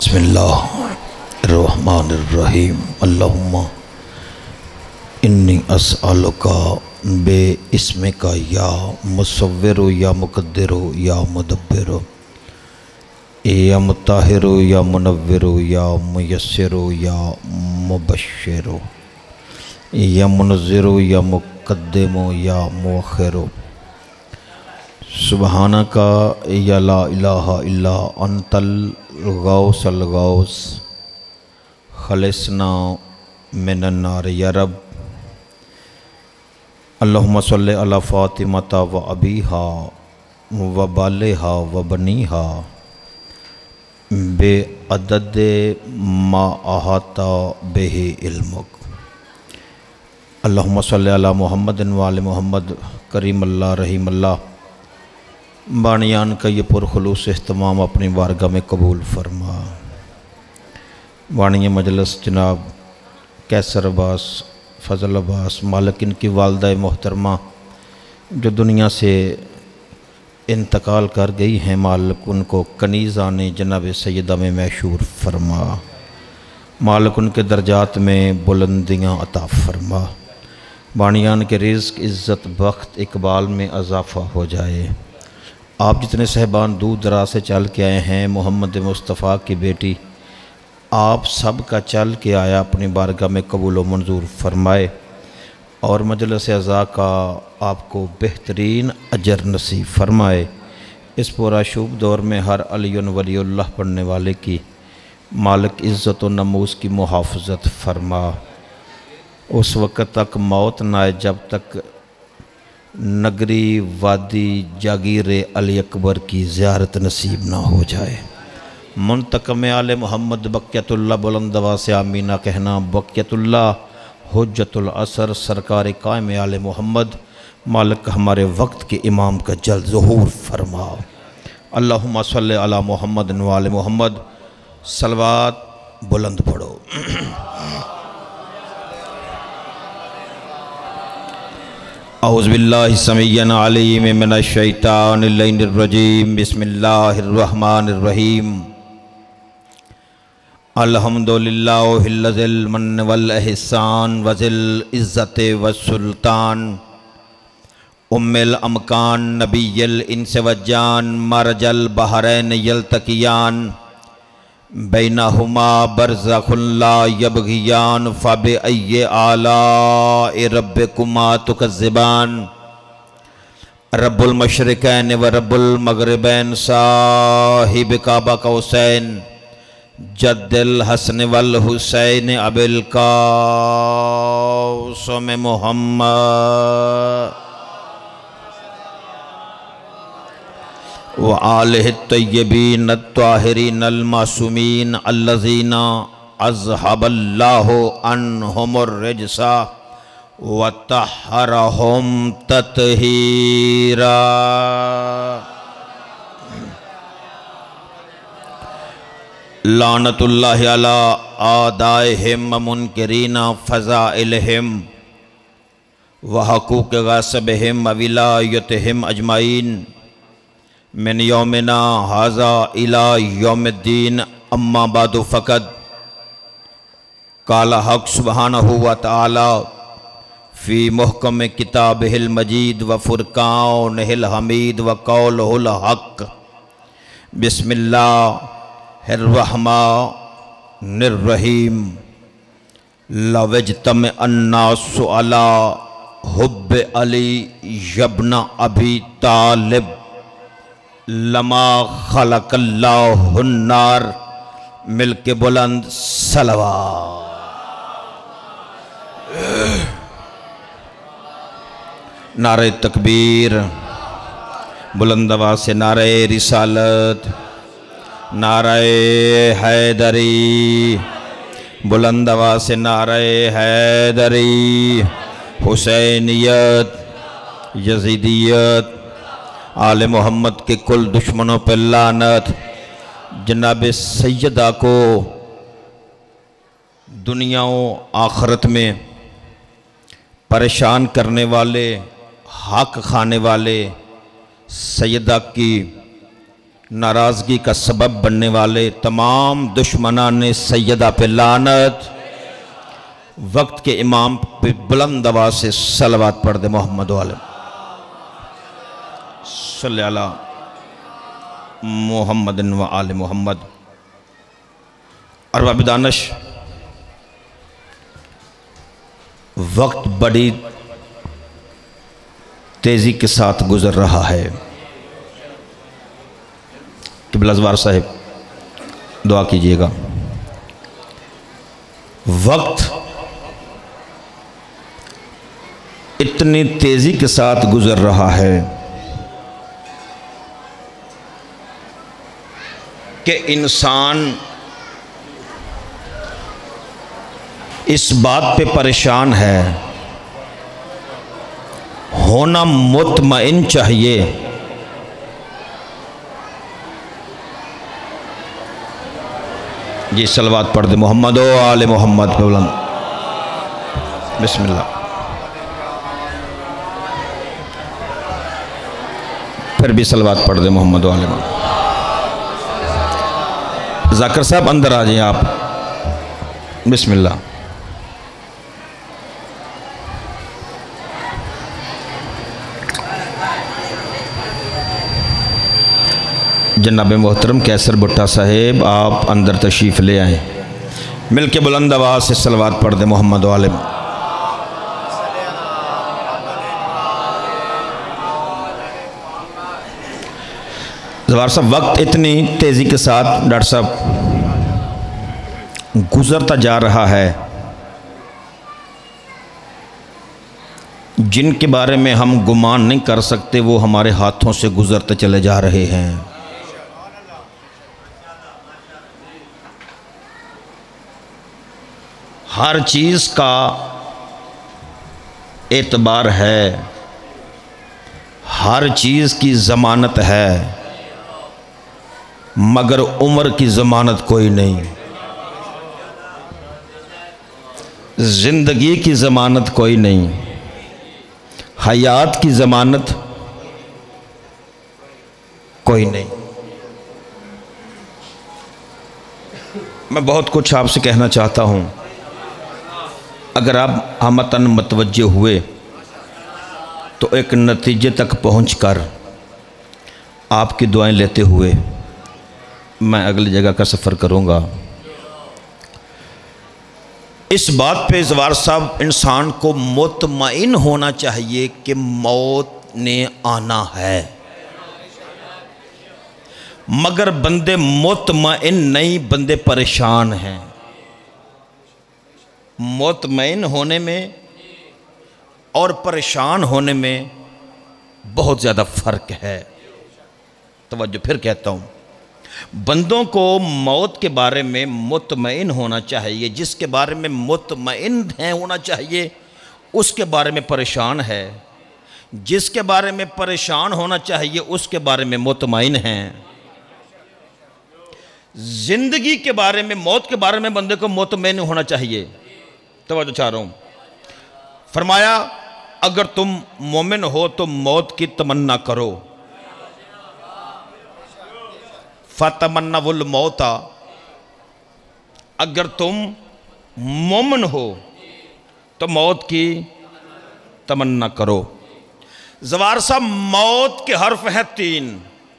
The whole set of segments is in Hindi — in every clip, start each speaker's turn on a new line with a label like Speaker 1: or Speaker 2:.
Speaker 1: बिस्मिल्लाहिर्रहमानिर्रहीम। अल्लाहुम्मा इन्नी अस्अलुका बे इस्मिका या मुसव्विरु या मुक़द्दिरु या मुदब्बिरु या मुताहिरु या मुनव्विरु या मुयस्सिरु या मुबश्शिरु या मुनज़्ज़िरु या मुक़द्दिमु या मुअख़्ख़िरु। सुबहानका या ला इलाहा इल्ला अंतल गौसल गौस खलिसना मिनन नार या रब। अल्लाहुम्मा सल्लि अला फ़ातिमता व अबीहा व बालिहा व बनीहा बे अदद मा अहाता बिही इल्मुक। अल्लाहुम्मा सल्लि अला मुहम्मदिन व आलि मुहम्मद करीम अल्लाह रहीम अल्लाह। बानियान का ये पुरखुलूस इख्तिमाम अपनी बारगाह में कबूल फरमा। वाणी मजलिस जनाब कैसर अब्बास फ़ज़ल अब्बास मालिक इनकी वालदा मोहतरमा जो दुनिया से इंतकाल कर गई हैं, मालिक उनको कनीज़ान जनाब सैयदा में मैशूर फरमा। मालिक उनके दर्जात में बुलंदियाँ अता फरमा। बानियान के रिज़्क़ इज़्ज़त बख्त इकबाल में इजाफ़ा हो जाए। आप जितने सहबान दूर दराज से चल के आए हैं, मोहम्मद मुस्तफ़ा की बेटी आप सब का चल के आया अपनी बारगाह में कबूल व मंजूर फरमाए और मजलिस अज़ा का आपको बेहतरीन अजर नसीब फरमाए। इस पूरा शुभ दौर में हर अलीउन वलीउल्लाह पढ़ने वाले की मालिक इज़्ज़त व नमूस की मुहाफ़ज़त फरमा। उस वक़्त तक मौत ना आए जब तक नगरी वादी जागीर अली अकबर की ज़ियारत नसीब ना हो जाए। मुंतकम आले मोहम्मद बक़ियतुल्लाह बुलंदवा से आमीना कहना। बक़ियतुल्लाह हुज्जतुल असर सरकार कायम आले मोहम्मद मालिक हमारे वक्त के इमाम का जल्द ज़ुहूर फरमा। अल्लाहुम्मा सल्लि अला मोहम्मद व आले मोहम्मद। सलवात बुलंद पढ़ो। औज़ुबिल्लाहि समीय्यिन अलीम मिनश शैतानिर रजीम। बिस्मिल्लाहिर्रहमानिर्रहीम। अल्हम्दुलिल्लाहिल्लज़िल मन्न वल इहसान वज़िल इज़्ज़ति वस्सुल्तान उम्मिल अमकान नबिय्यिल इंस वज्जान मरजल बहरैन यल्तक़ियान बैनहुमा बरज़ख़ुन ला यबग़ियान फ़बिअय्यि आलाइ रब्बिकुमा तुकज़्ज़िबान। रब्बुल मशरिक़ैन व रब्बुल मग़रिबैन साहिब काबा कौसैन जद्दिल हसन वल हुसैन अबिल कासम मुहम्मद व आलिहि तय्यबीन अत्ताहिरीन अल-मासूमीन अल्लज़ीना अज़हबल्लाहु अन्हुमुर रिज्सा व तह्हरहुम तत्हीरा। लानतुल्लाहि अला आदाइहिम व मुनकिरीना फ़ज़ाइलिहिम व हक़ूक़ गासिबिहिम व विलायतिहिम अजमाइन मिन यौमिना हाज़ा इला यौमिद्दीन। अम्मा बादु फ़क़द क़ाल हक़ सुब्हानहु व तआला फ़ी मुहकम किताबिहिल मजीद व फ़ुरक़ानिहिल हमीद व क़ौलिहिल हक़। बिस्मिल्लाहिर्रहमानिर्रहीम। लवज्तमअन्नासु अला हुब्बि अली इब्न अबी तालिब लमा खलक़ल्लाहुन नार। मिल के बुलंद सलवात। नारे तकबीर बुलंद आवाज़ से नारे रिसालत नारे हैदरी बुलंद आवाज़ से नारे हैदरी। हुसैनियत यजीदियत आले मोहम्मद के कुल दुश्मनों पर लानत। जनाब सैयदा को दुनिया आखरत में परेशान करने वाले हक खाने वाले सैयदा की नाराज़गी का सबब बनने वाले तमाम दुश्मनाने सैयदा पे लानत। वक्त के इमाम पे बुलंद आवाज़ से सलवात पढ़ दे मोहम्मद वाले सल्ले अला मोहम्मदिन व आले मोहम्मद। अरबाब दानिश, वक्त बड़ी तेज़ी के साथ गुज़र रहा है। क़िबला ज़वार साहिब दुआ कीजिएगा। वक्त इतनी तेज़ी के साथ गुज़र रहा है कि इंसान इस बात पे परेशान है, होना मुतमइन चाहिए जी। सलवात पढ़ दे मोहम्मद ओ आले मोहम्मद पे बुलंद। बिस्मिल्लाह। फिर भी सलवात पढ़ दे मोहम्मद ओ आले मोहम्मद। जाकिर साहब अंदर आ जाइए आप। बिस्मिल्लाह। जनाब मोहतरम कैसर भुट्टा साहेब आप अंदर तशरीफ़ ले आए। मिल के बुलंद आवाज़ से सलवात पढ़ दे मोहम्मद वाले। ज़वार साहब, वक्त इतनी तेज़ी के साथ डॉक्टर साहब गुज़रता जा रहा है, जिनके बारे में हम गुमान नहीं कर सकते वो हमारे हाथों से गुज़रते चले जा रहे हैं। हर चीज़ का एतबार है, हर चीज़ की ज़मानत है, मगर उम्र की ज़मानत कोई नहीं, ज़िंदगी की ज़मानत कोई नहीं, हयात की ज़मानत कोई नहीं। मैं बहुत कुछ आपसे कहना चाहता हूँ, अगर आप हमतन मतवज्जे हुए तो एक नतीजे तक पहुंचकर आपकी दुआएं लेते हुए मैं अगली जगह का सफ़र करूंगा। इस बात पे ज़वार साहब इंसान को मुतमइन होना चाहिए कि मौत ने आना है, मगर बंदे मुतमइन नहीं, बंदे परेशान हैं। मुतमइन होने में और परेशान होने में बहुत ज़्यादा फ़र्क है। तवज्जो फिर कहता हूँ, बंदों को मौत के बारे में मुतमइन होना चाहिए, जिसके बारे में मुतमइन है होना चाहिए उसके बारे में परेशान है, जिसके बारे में परेशान होना चाहिए उसके बारे में मुतमइन है। ज़िंदगी के बारे में, मौत के बारे में बंदे को मुतमइन होना चाहिए। तवज्जो चाह रहा हूँ, फरमाया अगर तुम मोमिन हो तो मौत की तमन्ना करो। फतमन्नवुल मौता, अगर तुम मोमिन हो तो मौत की तमन्ना करो। ज़वार साहब, मौत के हर्फ हैं 3,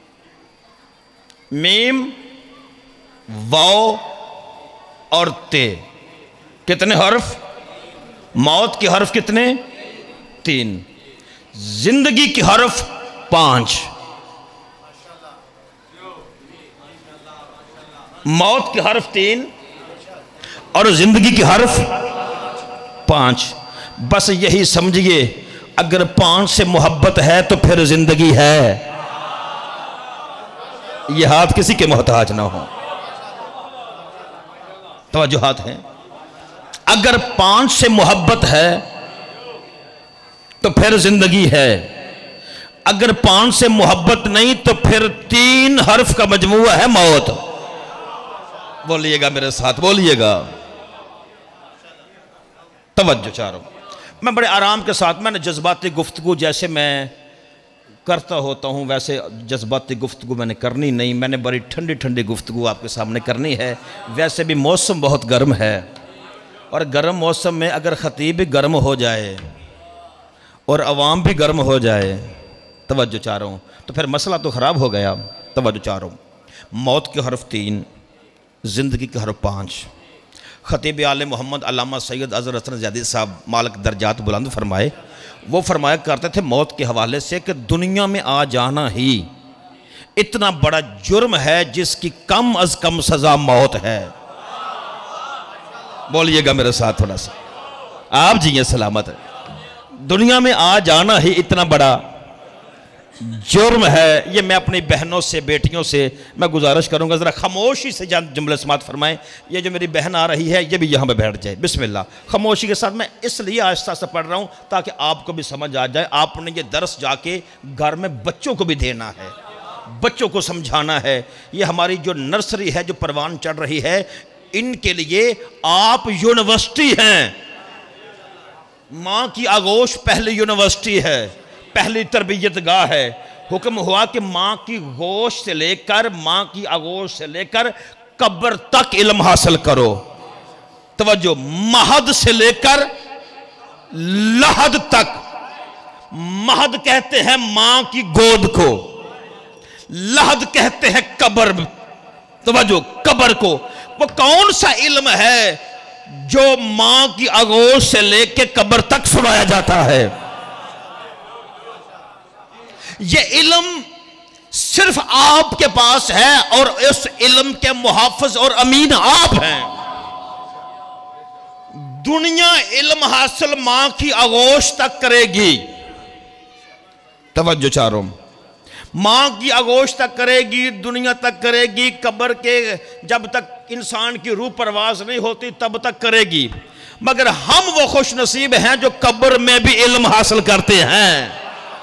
Speaker 1: मीम, वाव और ते। कितने हर्फ? मौत के हर्फ कितने? 3। जिंदगी के हर्फ 5। मौत के हर्फ 3 और जिंदगी के हर्फ 5। बस यही समझिए, अगर 5 से मोहब्बत है तो फिर जिंदगी है। ये हाथ किसी के मोहताज ना हो। तवज्जो हाथ है। अगर 5 से मोहब्बत है तो फिर जिंदगी है, अगर 5 से मोहब्बत नहीं तो फिर 3 हर्फ का मजमूआ है मौत। बोलिएगा मेरे साथ, बोलिएगा। तवज्जो चारों, मैं बड़े आराम के साथ, मैंने जज्बाती गुफ्तगू जैसे मैं करता होता हूँ। वैसे जज्बाती गुफ्तगू मैंने करनी नहीं, मैंने बड़ी ठंडी ठंडी गुफ्तगू आपके सामने करनी है। वैसे भी मौसम बहुत गर्म है, और गर्म मौसम में अगर ख़तीब भी गर्म हो जाए और अवाम भी गर्म हो जाए, तवज्जो चाह रहा हूँ, तो फिर मसला तो ख़राब हो गया। तवज्जो चाह रहा हूँ। मौत के हरफ 3, ज़िंदगी के हरफ 5। ख़तीब आले मोहम्मद अल्लामा सैयद अज़हर हसन ज़ैदी साहब मालिक दर्जात बुलंद फरमाए, वो फरमाया करते थे मौत के हवाले से कि दुनिया में आ जाना ही इतना बड़ा जुर्म है जिसकी कम अज़ कम सज़ा मौत है। बोलिएगा मेरे साथ थोड़ा सा, आप जी ये सलामत है। दुनिया में आ जाना ही इतना बड़ा जुर्म है। ये मैं अपनी बहनों से, बेटियों से मैं गुजारिश करूंगा, ज़रा खामोशी से जुमले समात फरमाएं। ये जो मेरी बहन आ रही है, ये भी यहाँ पे बैठ जाए। बिस्मिल्लाह। खामोशी के साथ मैं इसलिए आहिस्ता से पढ़ रहा हूँ ताकि आपको भी समझ आ जाए। आपने ये दर्स जाके घर में बच्चों को भी देना है, बच्चों को समझाना है। ये हमारी जो नर्सरी है, जो परवान चढ़ रही है, इनके लिए आप यूनिवर्सिटी हैं। माँ की आगोश पहली यूनिवर्सिटी है, पहली तरबियत गाह है। हुक्म हुआ कि माँ की गोश से लेकर, माँ की आगोश से लेकर कब्र तक इल्म हासिल करो। तवज्जो, महद से लेकर लहद तक। महद कहते हैं माँ की गोद को, लहद कहते हैं कब्र, तवज्जो, कब्र को। वो कौन सा इल्म है जो माँ की आगोश से लेकर कब्र तक सुनाया जाता है? ये इल्म सिर्फ आपके पास है, और इस इल्म के मुहाफिज और अमीन आप हैं। दुनिया इल्म हासिल मां की आगोश तक करेगी। तवज्जो चारों, मां की आगोश तक करेगी, दुनिया तक करेगी, कब्र के जब तक इंसान की रूह परवाज नहीं होती तब तक करेगी। मगर हम वो खुश नसीब हैं जो कब्र में भी इल्म हासिल करते हैं।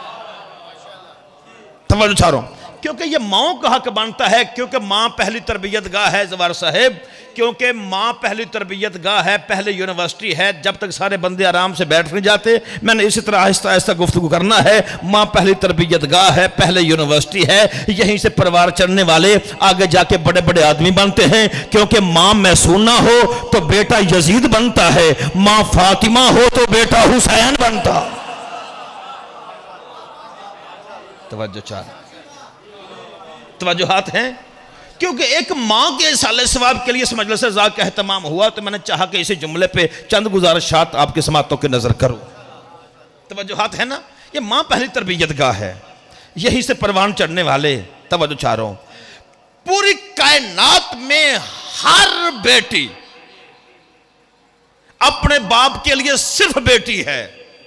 Speaker 1: तवज्जो चाह रहा हूं, क्योंकि ये माँ का हक बनता है, क्योंकि माँ पहली तरबियत गाह है जवार साहेब, क्योंकि माँ पहली तरबियत गाह है, पहले यूनिवर्सिटी है। जब तक सारे बंदे आराम से बैठ नहीं जाते, मैंने इसी तरह आहिस्ता आहिस्ता गुफ्तगू करना है। माँ पहली तरबियत गाह है, पहले यूनिवर्सिटी है। यहीं से परिवार चढ़ने वाले आगे जाके बड़े बड़े आदमी बनते हैं, क्योंकि माँ मैसूना हो तो बेटा यजीद बनता है, माँ फातिमा हो तो बेटा हुसैन बनता। तवज्जो चाह, तवज्जुहात हैं, क्योंकि एक माँ के साले सवाब के लिए इस मजलिस से ज़ाक का एहतमाम हुआ, तो मैंने चाहा कि इसी जुमले पे चंद गुजारिशात आपके समातों की नजर करूं। तवज्जुहात है ना। ये माँ पहली तरबियत गाह है, यहीं से परवान चढ़ने वाले। तवज्जो चाह रहा हूं, पूरी कायनात में हर बेटी अपने बाप के लिए सिर्फ बेटी है।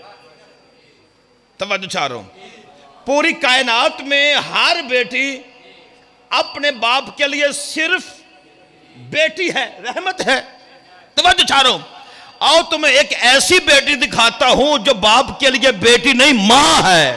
Speaker 1: तवज्जो चाह रहा हूं, पूरी कायनात में हर बेटी अपने बाप के लिए सिर्फ बेटी है, रहमत है। तवज्जो चाह रहा हूं, आओ तुम्हें एक ऐसी बेटी दिखाता हूं जो बाप के लिए बेटी नहीं, मां है।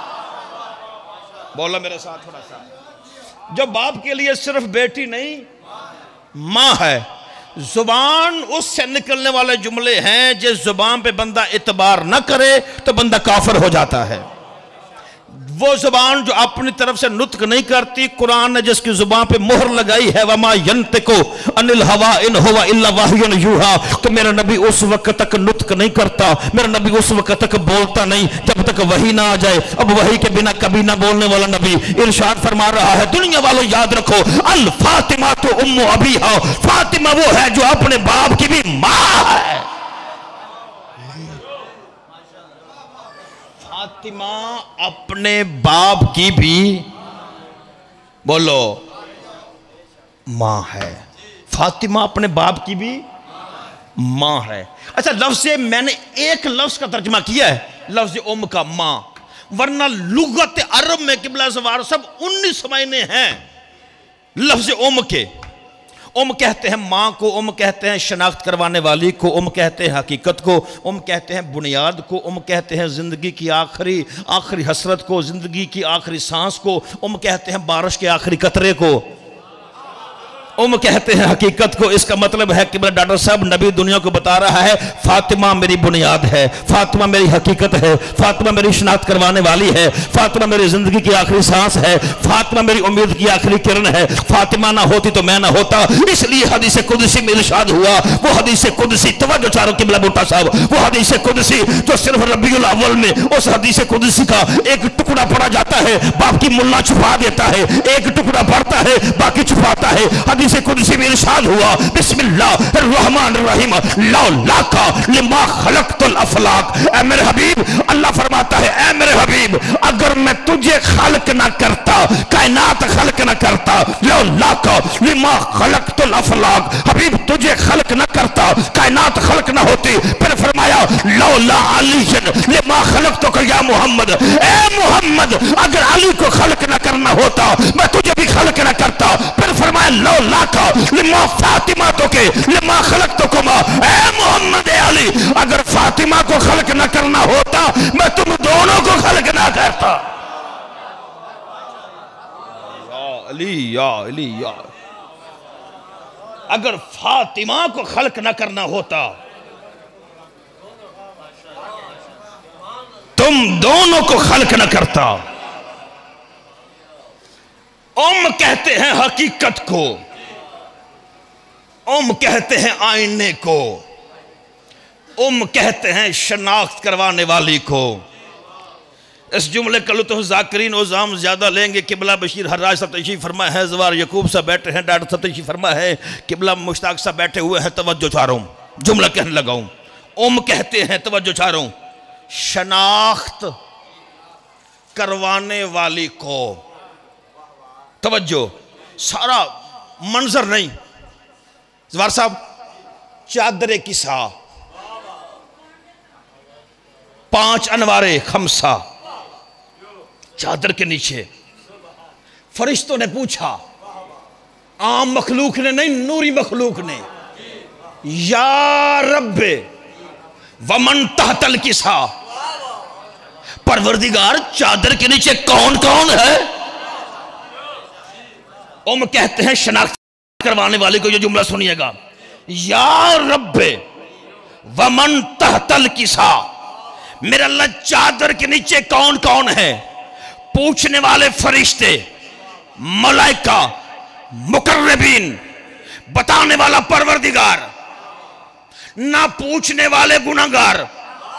Speaker 1: बोलो मेरे साथ थोड़ा सा, जो बाप के लिए सिर्फ बेटी नहीं, मां है। जुबान उससे निकलने वाले जुमले हैं जिस जुबान पे बंदा इतबार न करे तो बंदा काफिर हो जाता है। वो जुबान जो अपनी तरफ से नुत्क नहीं करती, कुरान ने जिसकी जुबान पे मोहर लगाई है, वमा यंतिकु अनिल हवा इन हुवा इल्ला वहयुन यूहा, तो मेरा नबी उस वक्त तक नुत्क नहीं करता, मेरा नबी उस वक्त तक बोलता नहीं जब तक वही ना आ जाए। अब वही के बिना कभी ना बोलने वाला नबी इरशाद फरमा रहा है, दुनिया वालों याद रखो, अल फातिमा तो उम्मु अबीहा, फातिमा वो है जो अपने बाप की भी मां है। फातिमा अपने बाप की भी, बोलो, मां है। फातिमा अपने बाप की भी मां है। अच्छा, लफ्ज़ से मैंने एक लफ्ज का तर्जमा किया है, लफ्ज उम का, मां, वरना लुगत अरब में किबला सवार सब 19 मायने हैं लफ्ज उम के। उम कहते हैं माँ को, उम कहते हैं शनाख्त करवाने वाली को, उम कहते हैं हकीकत को, उम कहते हैं बुनियाद को, उम कहते हैं ज़िंदगी की आखिरी हसरत को, ज़िंदगी की आखिरी सांस को, उम कहते हैं बारिश के आखिरी कतरे को। कहते हैं हकीकत को। इसका मतलब है कि डॉक्टर साहब नबी दुनिया को बता रहा है फातिमा मेरी बुनियाद है, फातिमा मेरी हकीकत है, फातिमा मेरी शनाख्त करवाने वाली है, फातिमा मेरी जिंदगी की आखिरी सांस है, फातिमा मेरी उम्मीद की आखिरी किरण है, फातिमा ना होती तो मैं ना होता। इसलिए हदीस कुदसी में इरशाद हुआ, वो हदीस कुदसी, तवज्जो चारों किबला बूटा साहब, वो हदीस कुदसी जो सिर्फ रबीउल अव्वल में उस हदीस कुदसी का एक टुकड़ा पड़ा जाता है, बाकी मुल्ला छुपा देता है, एक टुकड़ा पड़ता है बाकी छुपाता है। हदीस कुदसी में इरशाद हुआ बिस्मिल्लाहिर्रहमानिर्रहीम लौलाका लिमा खलक़तुल अफलाक। ऐ मेरे हबीब, अल्लाह फरमाता है ऐ मेरे हबीब अगर मैं तुझे खल्क ना करता, कायनात खल्क ना करता, लौलाका लिमा खलक़तुल अफलाक, हबीब तुझे खल्क ना करता, कायनात खल्क ना होती। फिर फरमाया लौला अलीयन लिमा खलक़तुका या मोहम्मद, ए मोहम्मद अगर अली को खल्क ना करना होता मैं तुझे भी खल्क ना करता। फिर फरमाया लौला लिमा फातिमा तो के लिमा खलक तो कुमा, ए मोहम्मद अली अगर फातिमा को खलक न करना होता मैं तुम दोनों को खलक ना करता। या अली या, अगर फातिमा को खलक न करना होता तुम दोनों को खलक न करता। कहते हैं हकीकत को, कहते हैं आईने को, कहते हैं शनाख्त करवाने वाली को। इस जुमले का लुत्फ ज़ाकिरीन उज़ाम ज्यादा लेंगे। किबला बशीर हर्राज साहब तशरीफ़ फरमा है, जवार यकूब साहब बैठे हैं, डॉक्टर साहब तशरीफ़ फरमा है, किबला मुश्ताक साहब बैठे हुए हैं। तवज्जो चारों, जुमला कहने लगाऊं। कहते हैं तवज्जो चारों, शनाख्त करवाने वाली को। तवज्जो, सारा मंजर नहीं। जवार साहब चादरे किसा, 5 अनवारे खमसा, चादर के नीचे फरिश्तों ने पूछा, आम मखलूक ने नहीं, नूरी मखलूक ने, या रब्बे वमन तहतल किसा, परवरदिगार चादर के नीचे कौन कौन है। कहते हैं शनाख्त करवाने वाले को ये जुमला सुनिएगा, या रब्बे वमन तहतल किसा, मेरे अल्लाह चादर के नीचे कौन कौन है। पूछने वाले फरिश्ते, मलाइका, मुकर्रबीन, बताने वाला परवरदिगार, ना पूछने वाले गुनाहगार,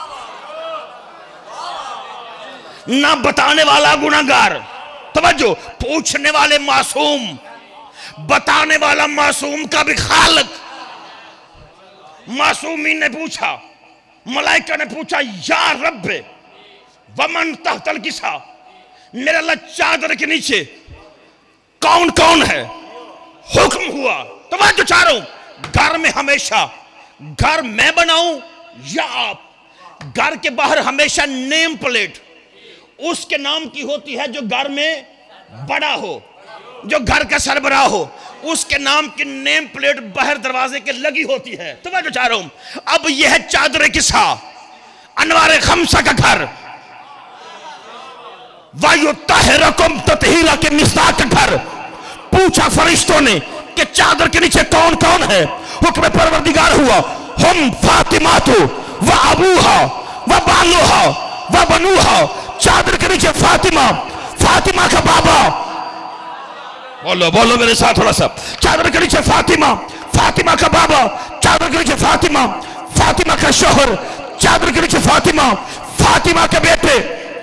Speaker 1: ना बताने वाला गुनाहगार। तवज्जो, पूछने वाले मासूम, बताने वाला मासूम का भी खालिक। मासूमीन ने पूछा, मलाइका ने पूछा, या रब्बे वमन तहतल किसा, मेरे अल्लाह चादर के नीचे कौन कौन है। हुक्म हुआ, तवज्जो चारों, घर में हमेशा, घर मैं बनाऊं या आप, घर के बाहर हमेशा नेम प्लेट उसके नाम की होती है जो घर में बड़ा हो, जो घर का सरबराह हो, उसके नाम की नेम प्लेट बाहर दरवाजे के लगी होती है। तो मैं जो चाह रहा हूं, अब यह है चादर किसा, अनवारे खमसा का घर, वायु ताहिरकुम ततहीरा के मिस्ताक का घर। पूछा फरिश्तों ने कि चादर के नीचे कौन कौन है। हुक्म परवरदिगार हुआ, हम फातिमा तो व अबूहा व बालूहा व बनूहा। चादर के नीचे फातिमा, फातिमा का बाबा, बोलो बोलो मेरे साथ थोड़ा सा, चादर के नीचे फातिमा, फातिमा का बाबा, चादर के नीचे फातिमा, फातिमा का शोहर, चादर के नीचे फातिमा, फातिमा के बेटे।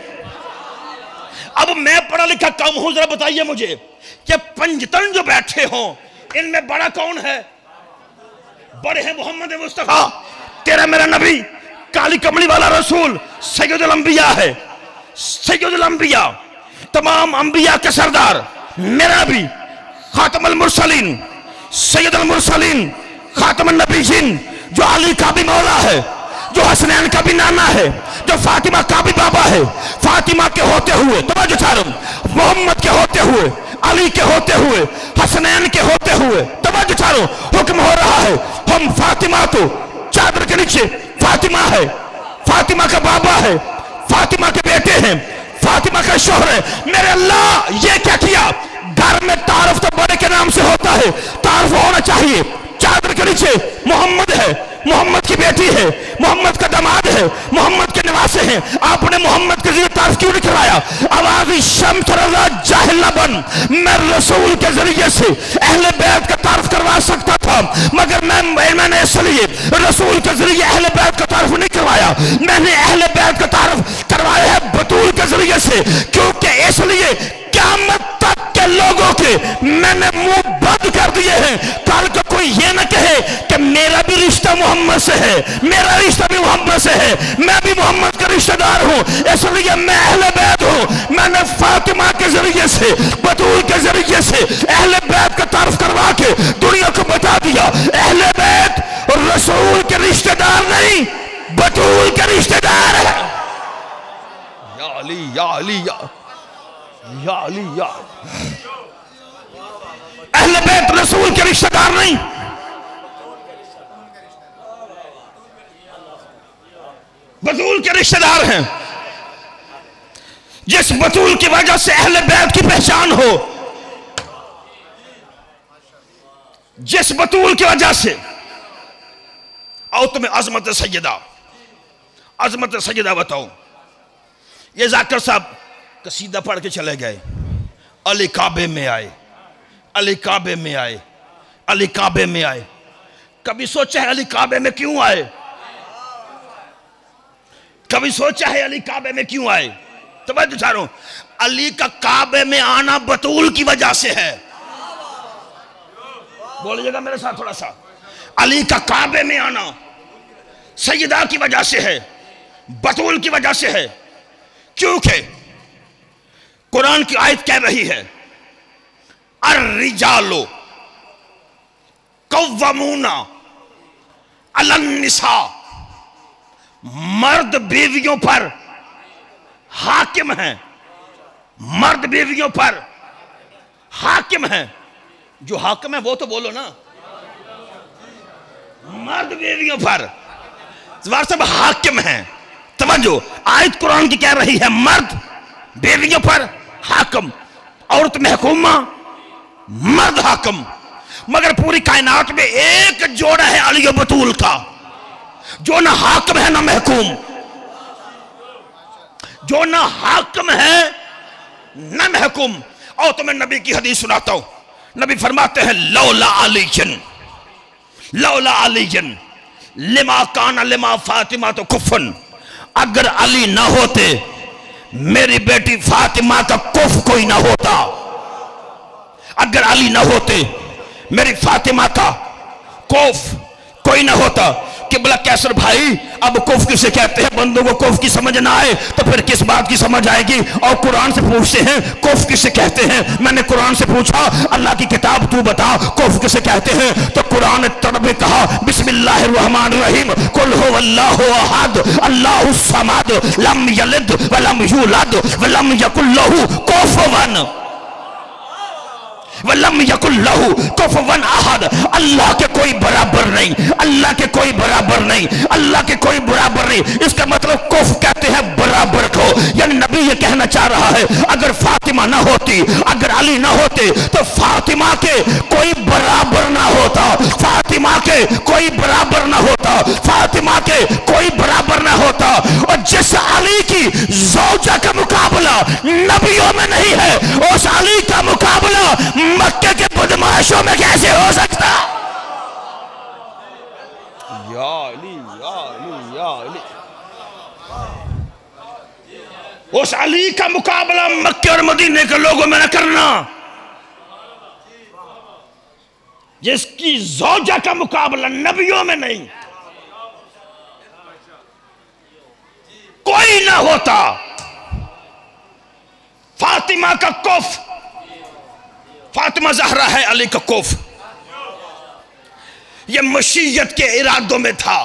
Speaker 1: अब मैं पढ़ा लिखा कम हूं, जरा बताइए मुझे कि पंजतन जो बैठे हों इनमें बड़ा कौन है? बड़े हैं मोहम्मद मुस्तफा, तेरा मेरा नबी, काली कमली वाला रसूल, सैयदुल अंबिया है, सैयदुल अंबिया, तमाम अंबिया के सरदार, मेरा नबी, खातमुल मुरसलीन, सैयदुल मुरसलीन, खातमुन नबीयीन, जो अली का भी मौला है, जो हसनैन का भी नाना है, जो फातिमा का भी बाबा है। फातिमा के होते हुए, तवज्जो चारों, मोहम्मद के होते हुए, अली के होते हुए, हसनैन के होते हुए, तवज्जो चारों, हुक्म हो रहा है, हम फातिमा तो चादर के नीचे फातिमा है, फातिमा का बाबा है, फातिमा के बेटे हैं, फातिमा का शोहर है। मेरे अल्लाह ये क्या किया?
Speaker 2: घर में तारफ तो बड़े के नाम से होता है, तारफ होना चाहिए। चादर के नीचे मोहम्मद है, मोहम्मद की बेटी है, मोहम्मद का दामाद है, मोहम्मद के निवासी हैं, आपने मोहम्मद के जरिए तारफ क्यों नहीं करवाया? आवाज़ शम्स रज़ा जाहिल न बन, मैं रसूल के जरिए से अहले बैत का तारफ करवा सकता था, मगर मैंने इसलिए रसूल के जरिए अहले बैत का तारफ नहीं करवाया। मैंने अहले बैत का तारफ करवाया है बतूल के जरिए से, क्योंकि इसलिए क़यामत तक के लोगों के मैंने मुंह बंद कर दिए हैं। कल को कोई ये ना कहे कि मेरा भी रिश्ता मोहम्मद से है, मेरा रिश्ता भी मोहम्मद से है, मैं भी मोहम्मद का रिश्तेदार हूं, इसलिए मैं अहले बैत हूं। मैंने फातिमा के जरिए से, बतूल के जरिए से अहले बैत का तारफ करवा के दुनिया को बता दिया अहले बैत और रसूल के रिश्तेदार नहीं, बतूल के रिश्तेदार है। या अली या अली या अली या अहले बैत रसूल के रिश्तेदार नहीं, बतूल के रिश्तेदार हैं। जिस बतूल की वजह से अहले बैत की पहचान हो, जिस बतूल की वजह से। आओ तुम्हें अजमत सैयदा, अजमत सैयदा बताओ। ये जाकिर साहब कसीदा पढ़ के चले गए, अली काबे में आए, अली काबे में आए, अली काबे में आए। कभी सोचा है अली काबे में क्यों आए? कभी सोचा है अली काबे में क्यों आए? तो मैं बता रहा हूं, अली का काबे में आना बतूल की वजह से है। बोलिएगा मेरे साथ थोड़ा सा। अली का काबे में आना सैयदा की वजह से है, बतूल की वजह से है। क्योंकि कुरान की आयत कह रही है अर्रिजालो कव्वामूना अलन निसा, मर्द बीवियों पर हाकिम हैं, मर्द बीवियों पर हाकिम हैं। जो हाकिम है वो तो बोलो ना, मर्द बीवियों पर सब हाकिम हैं। तवज्जो, आयत कुरान की कह रही है मर्द बीवियों पर हाकिम, औरत महकूमा, मर्द हाकिम। मगर पूरी कायनात में एक जोड़ा है अली और बतूल का, जो ना हाकिम है ना महकूम, जो ना हाकिम है ना महकूम। और तुम्हें नबी की हदीस सुनाता हूं। नबी फरमाते हैं लौला अलीजन, लौला अलीजन लिमा काना लिमा फातिमा तो कुफन, अगर अली ना होते मेरी बेटी फातिमा का कुफ कोई ना होता। अगर अली ना होते मेरी फातिमा का कुफ कोई ना होता। किबला कैसर भाई, अब कुफ किसे कहते हैं? बंदों को कुफ की समझ ना आए तो फिर किस बात की समझ आएगी? और कुरान से पूछते हैं कुफ किसे कहते हैं। मैंने कुरान से पूछा अल्लाह की किताब तू बता कुफ किसे कहते हैं? तो कुरान ने तब कहा बिस्मिल्लाहिर्रहमानिर्रहीम कुल हुवल्लाहु अहद अल्लाहुस समद लम यलिद व लम यूलद व लम यकुल लहू कुफुवन वलम यकुल लहू कुफुवन अहद। अल्लाह के कोई बराबर नहीं, अल्लाह के कोई बराबर नहीं, अल्लाह के कोई बराबर नहीं। इसका मतलब कुफ कहते हैं बराबर को। यानी नबी ये कहना चाह रहा है अगर फातिमा ना होती, अगर अली ना होते तो फातिमा के कोई बराबर ना होता, फातिमा के कोई बराबर ना होता, फातिमा के कोई बराबर ना होता। और जिस अली की ज़ौजा का मुकाबला नबियों में नहीं है, उस अली का मुकाबला मक्के के बदमाशों में कैसे हो सकता? या अली, या अली, या अली। उस अली का मुकाबला मक्के और मदीने के लोगों में न करना, जिसकी ज़ौजा का मुकाबला नबियों में नहीं कोई ना होता। फातिमा का कुफ, फातिमा ज़हरा है अली का कुफ। यह मशीयत के इरादों में था,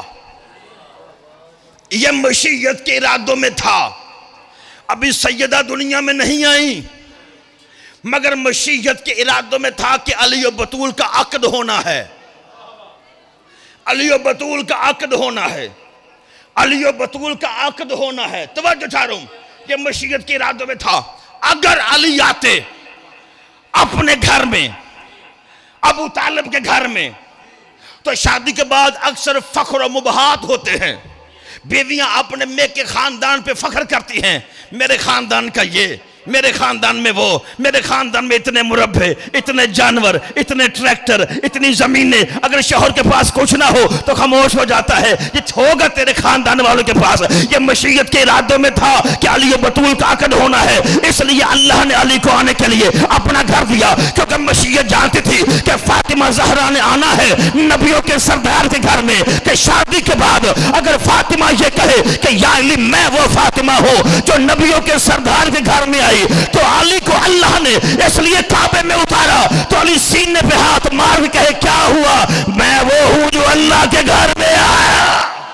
Speaker 2: यह मशीयत के इरादों में था। अभी सैयदा दुनिया में नहीं आई, मगर मशीयत के इरादों में था कि अली और बतूल का अक्द होना है, अली और बतूल का अक्द होना है, अली और बतूल का अक्द होना है। तवज्जो चाह रहा हूं, यह मशीयत के इरादों में था। अगर अली आते, अपने घर में, अबू तालिब के घर में, तो शादी के बाद अक्सर फख्र और मुबाहत होते हैं। बीवियां अपने मेके खानदान पे फख्र करती हैं, मेरे खानदान का ये, मेरे खानदान में वो, मेरे खानदान में इतने मुरब्बे, इतने जानवर, इतने ट्रैक्टर, इतनी जमीनें। अगर शौहर के पास कुछ ना हो तो खामोश हो जाता है, ये होगा तेरे खानदान वालों के पास। ये मशीयत के इरादों में था कि अली बतूल का अकद होना है, इसलिए अल्लाह ने अली को आने के लिए अपना घर दिया, क्योंकि मशीयत जानती थी कि फातिमा ज़हरा ने आना है नबियों के सरदार के घर में। कि शादी के बाद अगर फातिमा ये कहे कि या अली मैं वो फातिमा हूं जो नबियों के सरदार के घर में आई, तो अली को अल्लाह ने इसलिए काबे में उतारा तो अली सीने पे हाथ मार के कहे क्या हुआ, मैं वो हूं जो अल्लाह के घर में आया।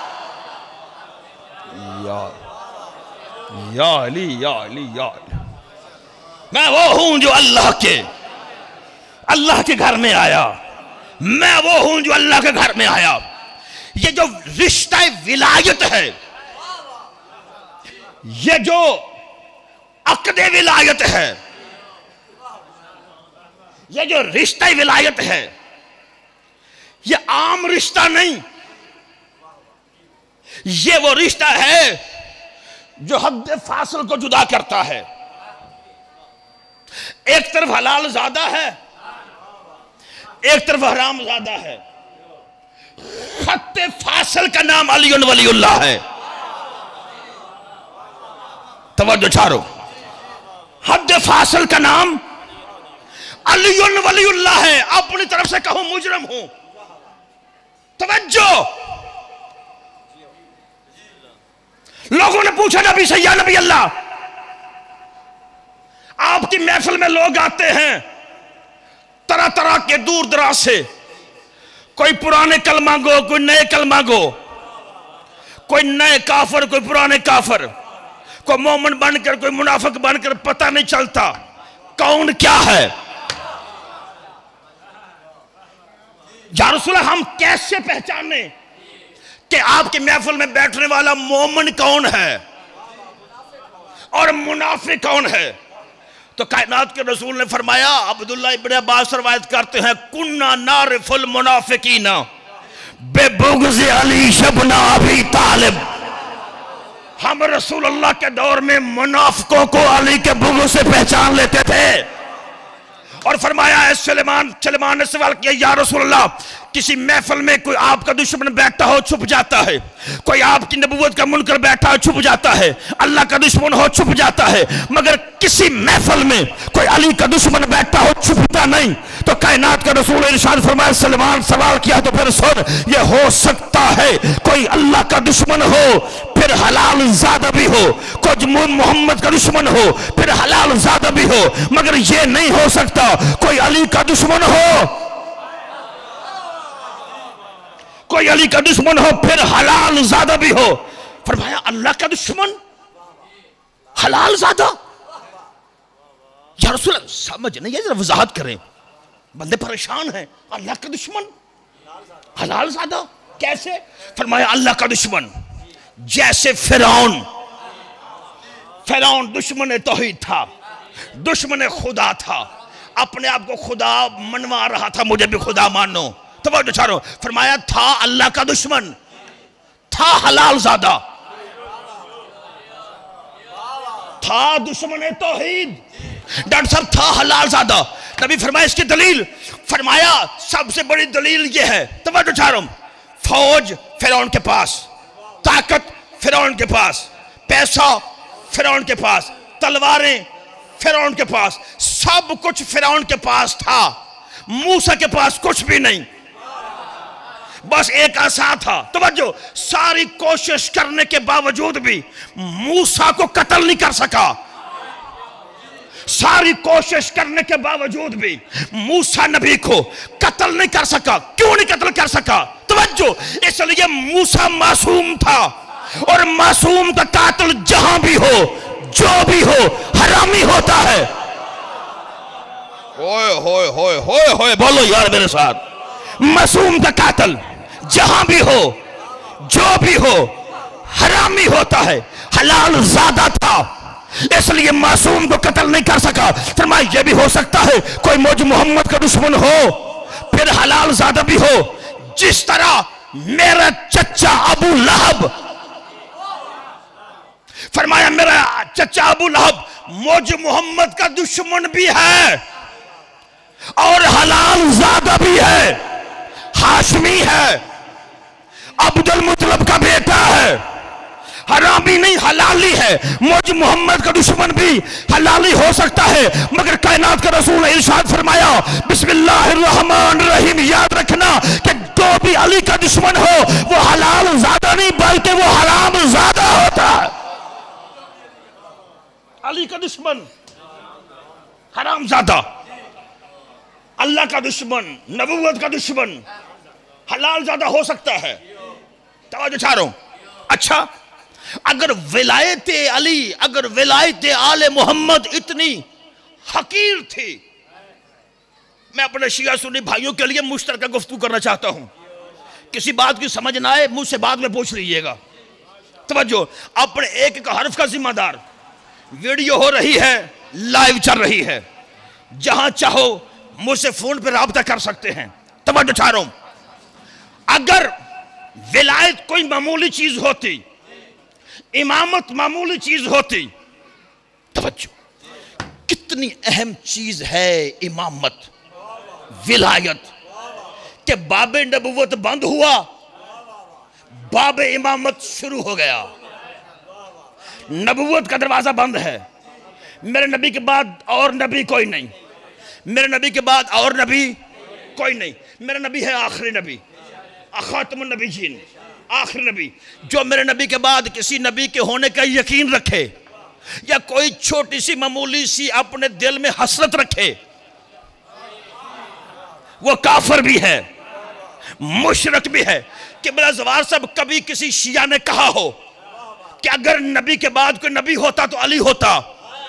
Speaker 2: या अली, या अली, या अली, मैं वो हूं जो अल्लाह के घर में आया, मैं वो हूं जो अल्लाह के घर में आया। ये जो रिश्ता विलायत है, ये जो अक़दे विलायत है, ये जो रिश्ता विलायत है, ये आम रिश्ता नहीं, ये वो रिश्ता है जो हद फासिल को जुदा करता है। एक तरफ हलाल ज़्यादा है, एक तरफ हराम ज़्यादा है। हद फासिल का नाम अली वलीउल्लाह है। तवज्जो चारो, हद फासिल का नाम अली वलीउल्लाह है। अपनी तरफ से कहो मुजरम हूं। तवज्जो, लोगों ने पूछा नबी से, या नबी अल्लाह, आपकी महफिल में लोग आते हैं तरह तरह के दूर दराज से, कोई पुराने कलमा गो, कोई नए कलमा गो, कोई नए काफर, कोई पुराने काफर, कोई मोमिन बनकर, कोई मुनाफिक बनकर, पता नहीं चलता कौन क्या है। या रसूल अल्लाह, हम कैसे पहचाने कि आपकी महफिल में बैठने वाला मोमिन कौन है और मुनाफिक कौन है? तो कायनात के रसूल ने फरमाया, अब्दुल्लाह इब्न अब्बास रवायत करते हैं, कुन्ना नारिफुल मुनाफिकीना बेबुग़्ज़ अली इब्न अबी तालिब। हम रसूलुल्लाह के दौर में मुनाफिकों को अली के बुग़्ज़ से पहचान लेते थे। और फरमाया है, सलेमान ने सवाल किया, या रसूलल्लाह, किसी महफिल में कोई आपका दुश्मन बैठा हो छुप जाता है, कोई आपकी नबूवत का मुनकर बैठा हो छुप जाता है, अल्लाह का दुश्मन हो छुप जाता है, मगर किसी महफिल में कोई अली का दुश्मन बैठा हो छुपता नहीं। तो कायनात का रसूल इरशाद फरमाया, सलेमान सवाल किया तो फिर सुन, ये हो सकता है कोई अल्लाह का दुश्मन हो फिर हलाल ज़ादा भी हो, कोई मोहम्मद का दुश्मन हो फिर हलाल ज़ादा भी हो, मगर ये नहीं हो सकता कोई अली का दुश्मन हो, कोई अली का दुश्मन हो फिर हलाल ज़ादा भी हो। फरमाया, अल्लाह का दुश्मन हलाल ज़ादा? या रसूल समझ नहीं है, जरा वजाहत करें, बंदे परेशान हैं। अल्लाह का दुश्मन हलाल ज़ादा कैसे? फरमाया, अल्लाह का दुश्मन जैसे फिरौन दुश्मन तौहीद था, दुश्मन खुदा था, अपने आप को खुदा मनवा रहा था, मुझे भी खुदा मानो। तो वो चारों फरमाया, था अल्लाह का दुश्मन, था हलाल ज़ादा, था दुश्मन तौहीद, डॉक्टर साहब था हलाल ज़ादा। नबी फरमाया, इसकी दलील, फरमाया सबसे बड़ी दलील ये है, तो वो चारों, फौज फिरौन के पास, ताकत फिरौन के पास, पैसा फिरौन के पास, तलवारें फिरौन के पास, सब कुछ फिरौन के पास था। मूसा के पास कुछ भी नहीं, बस एक आसा था। तवज्जो, सारी कोशिश करने के बावजूद भी मूसा को कत्ल नहीं कर सका, सारी कोशिश करने के बावजूद भी मूसा नबी को कत्ल नहीं कर सका। क्यों नहीं कत्ल कर सका? तवज्जो, इसलिए मूसा मासूम था, और मासूम का कातिल जहां भी हो, जो भी हो, हरामी होता है। होए होए होए होए होए, बोलो यार मेरे साथ, मासूम का कातिल जहां भी हो, जो भी हो, हरामी होता है। हलाल ज़ादा था, इसलिए मासूम को कत्ल नहीं कर सका। फरमाया यह भी हो सकता है कोई मौज मोहम्मद का दुश्मन हो, फिर हलाल ज़ादा भी हो, जिस तरह मेरा चचा अबू लहब, फरमाया मेरा चचा अबू लहब मौज मोहम्मद का दुश्मन भी है और हलाल ज़ादा भी है, हाशमी है, अब्दुल मुतलब का बेटा है, हरामी नहीं हलाली है। मौज मोहम्मद का दुश्मन भी हलाली हो सकता है, मगर कायनात का रसूल ने इरशाद फरमाया बिस्मिल्लाहिर्रहमानिर्रहीम, याद रखना कि जो भी अली का दुश्मन हो वो हलाल ज़्यादा नहीं बल्कि वो हराम ज़्यादा होता है। अली का दुश्मन हराम ज़्यादा, अल्लाह का दुश्मन, नबूवत का दुश्मन हलाल ज़्यादा हो सकता है। तवज्जो चाह रहा हूं। अच्छा, अगर विलायत अली, अगर विलायत आले मोहम्मद इतनी हकीर थी, मैं अपने शिया सुन्नी भाइयों के लिए मुश्तरका गुफ्तगू करना चाहता हूं। किसी बात की समझ ना आए मुझसे बाद में पूछ लीजिएगा। तवज्जो, अपने एक एक हर्फ का जिम्मेदार। वीडियो हो रही है, लाइव चल रही है, जहां चाहो मुझसे फोन पर राब्ता कर सकते हैं। तवज्जो चाह रहा हूं, अगर विलायत कोई मामूली चीज होती, इमामत मामूली चीज होती, तवज्जो कितनी अहम चीज है इमामत, विलायत, कि बाबे नबूवत बंद हुआ, बाबे इमामत शुरू हो गया। नबूवत का दरवाजा बंद है, मेरे नबी के बाद और नबी कोई नहीं, मेरे नबी के बाद और नबी कोई नहीं, मेरा नबी है आखिरी नबी, खातमुन नबीयीन, आखिरी नबी। जो मेरे नबी के बाद किसी नबी के होने का यकीन रखे या कोई छोटी सी मामूली सी अपने दिल में हसरत रखे, वो काफिर भी है, मुशरिक भी है। कि बड़ा जवार साहब, कभी किसी शिया ने कहा हो कि अगर नबी के बाद कोई नबी होता तो अली होता?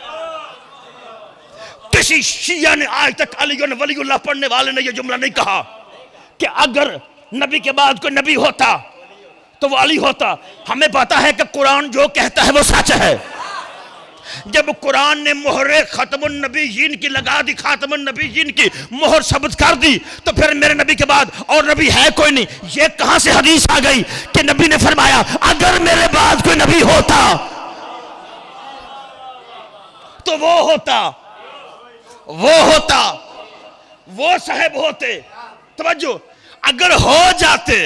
Speaker 2: किसी शिया ने आज तक अली और वलीउल्लाह पढ़ने वाले ने यह जुमला नहीं कहा कि अगर नबी के बाद कोई नबी होता तो वो अली होता। हमें पता है कि कुरान जो कहता है वो सच है। जब कुरान ने मोहरे खत्मुन नबीयीन की लगा दी, खातमुन नबीयीन की मोहर साबित कर दी, तो फिर मेरे नबी के बाद और नबी है कोई नहीं। ये कहां से हदीस आ गई कि नबी ने फरमाया अगर मेरे बाद कोई नबी होता तो वो होता, वो होता, वो साहब होते। तवज्जो, अगर हो जाते,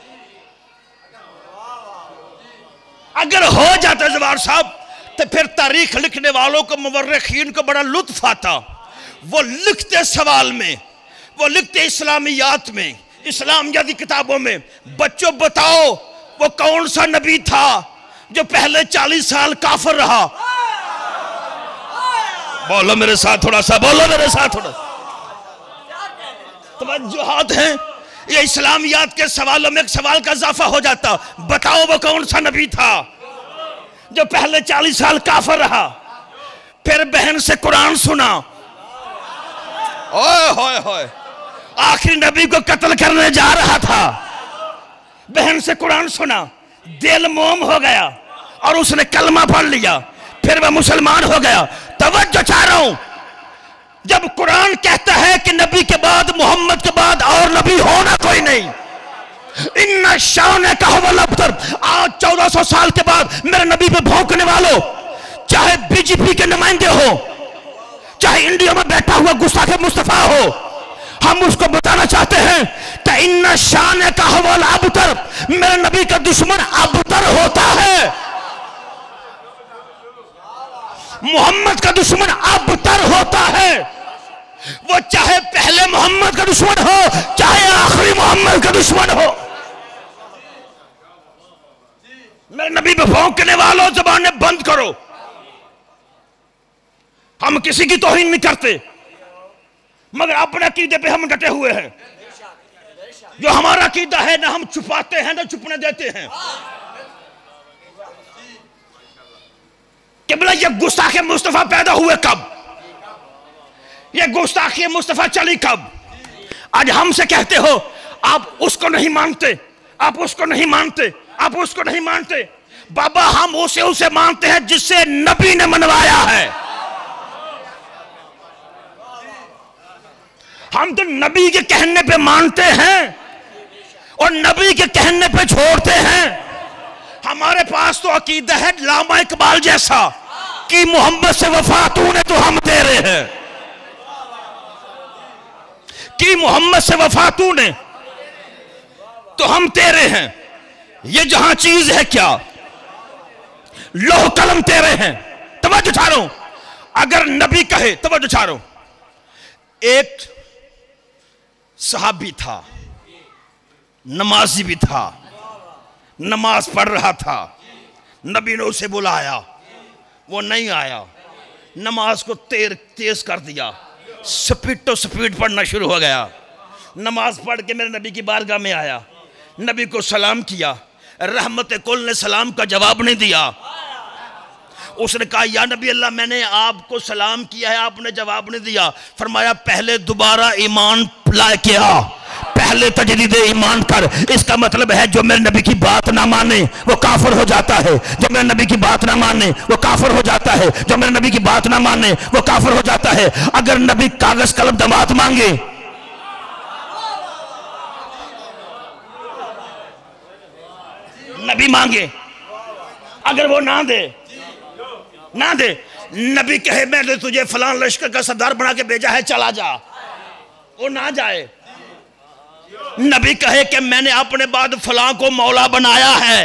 Speaker 2: अगर हो जाता जवार साहब, तो फिर तारीख लिखने वालों को, मुवर्रिखीन को बड़ा लुत्फ आता। वो लिखते सवाल में, वो लिखते इस्लामियात में, इस्लामियाती किताबों में, बच्चों बताओ वो कौन सा नबी था जो पहले 40 साल काफिर रहा? बोलो मेरे साथ थोड़ा सा, बोलो मेरे साथ थोड़ा। तवज्जुहात हैं, ये इस्लामियात के सवालों में एक सवाल का इजाफा हो जाता, बताओ वो कौन सा नबी था जो पहले 40 साल काफिर रहा, फिर बहन से कुरान सुना, ओए होए होए, आखिरी नबी को कत्ल करने जा रहा था, बहन से कुरान सुना, दिल मोम हो गया और उसने कलमा पढ़ लिया, फिर वह मुसलमान हो गया। तवज्जो चाह रहा हूं, जब कुरान कहता है कि नबी के बाद, मोहम्मद के बाद और नबी होना कोई नहीं, इन्ना शान का हवल अब्तर, आज 1400 साल के बाद मेरे नबी पे भौंकने वालों, चाहे बीजेपी के नुमाइंदे हो, चाहे इंडिया में बैठा हुआ गुस्ताखे मुस्तफा हो, हम उसको बताना चाहते हैं कि इन्ना शान का हवल अब्तर, मेरे नबी का दुश्मन अब्तर होता है, मोहम्मद का दुश्मन अब्तर होता है। वो चाहे पहले मोहम्मद का दुश्मन हो, चाहे आखिरी मोहम्मद का दुश्मन हो। मेरे नबी पे भौंकने वालों ज़बानें बंद करो। हम किसी की तौहीन नहीं करते, मगर अपने अकीदे पे हम डटे हुए हैं। जो हमारा अकीदा है ना हम छुपाते हैं ना छुपने देते हैं। कि बोला ये गुस्ताखे मुस्तफा पैदा हुए कब, ये गुस्ताखी मुस्तफा चली कब? आज हमसे कहते हो आप उसको नहीं मानते, आप उसको नहीं मानते, आप उसको नहीं मानते। बाबा हम उसे मानते हैं जिससे नबी ने मनवाया है। हम तो नबी के कहने पे मानते हैं और नबी के कहने पे छोड़ते हैं। हमारे पास तो अकीदा है लामा इकबाल जैसा कि मोहम्मद से वफा तूने तो हम तेरे हैं, कि मोहम्मद से वफा तूने तो हम तेरे हैं। ये जहां चीज है क्या, लोह कलम तेरे हैं। तवज्जो चारो, अगर नबी कहे, तवज्जो चारो, एक सहाबी था, नमाजी भी था, नमाज पढ़ रहा था, नबी ने उसे बुलाया, वो नहीं आया, नमाज को तेज कर दिया, स्पीड तो स्पीड पढ़ना शुरू हो गया। नमाज पढ़ के मेरे नबी की बारगाह में आया, नबी को सलाम किया, रहमत कुल ने सलाम का जवाब नहीं दिया। उसने कहा या नबी अल्लाह मैंने आपको सलाम किया है, आपने जवाब नहीं दिया। फरमाया पहले दोबारा ईमान ला के आ, पहले तजदीद ईमान कर। इसका मतलब है जो मेरे नबी की बात ना माने वो काफिर हो जाता है, जो मेरे नबी की बात ना माने वो काफिर हो जाता है, जो मेरे नबी की बात ना माने वो काफिर हो जाता है। अगर नबी कागज कलम दमात मांगे, नबी मांगे, अगर वो ना दे, नबी कहे मैंने तुझे फलां लश्कर का सरदार बना के भेजा है, चला जा, वो ना जाए। नबी कहे कि मैंने अपने बाद फलां को मौला बनाया है,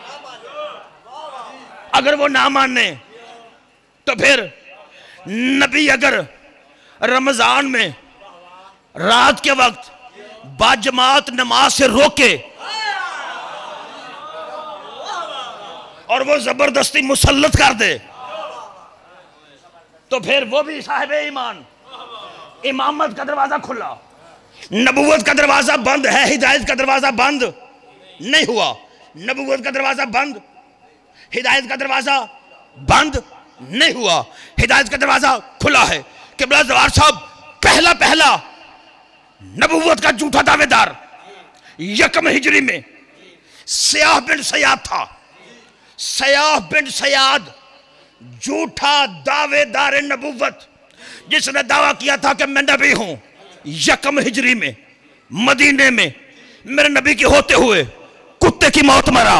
Speaker 2: अगर वो ना माने तो फिर नबी अगर रमजान में रात के वक्त बाजमात नमाज से रोके और वो जबरदस्ती मुसल्लत कर दे तो फिर वो भी साहिब ईमान। इमामत का दरवाजा खुला, नबूवत का दरवाजा बंद है, हिदायत का दरवाजा बंद नहीं हुआ। नबूवत का दरवाजा बंद, हिदायत का दरवाजा बंद नहीं हुआ, हिदायत का दरवाजा खुला है। क़िबला ज़वार साहब पहला नबूवत का झूठा दावेदार यकम हिजरी में सयाह बिन सयाद था। सयाह बिन सयाद झूठा दावेदार नबूवत, जिसने दावा किया था कि मैं नबी हूं। यकम हिजरी में मदीने में मेरे नबी के होते हुए कुत्ते की मौत मरा।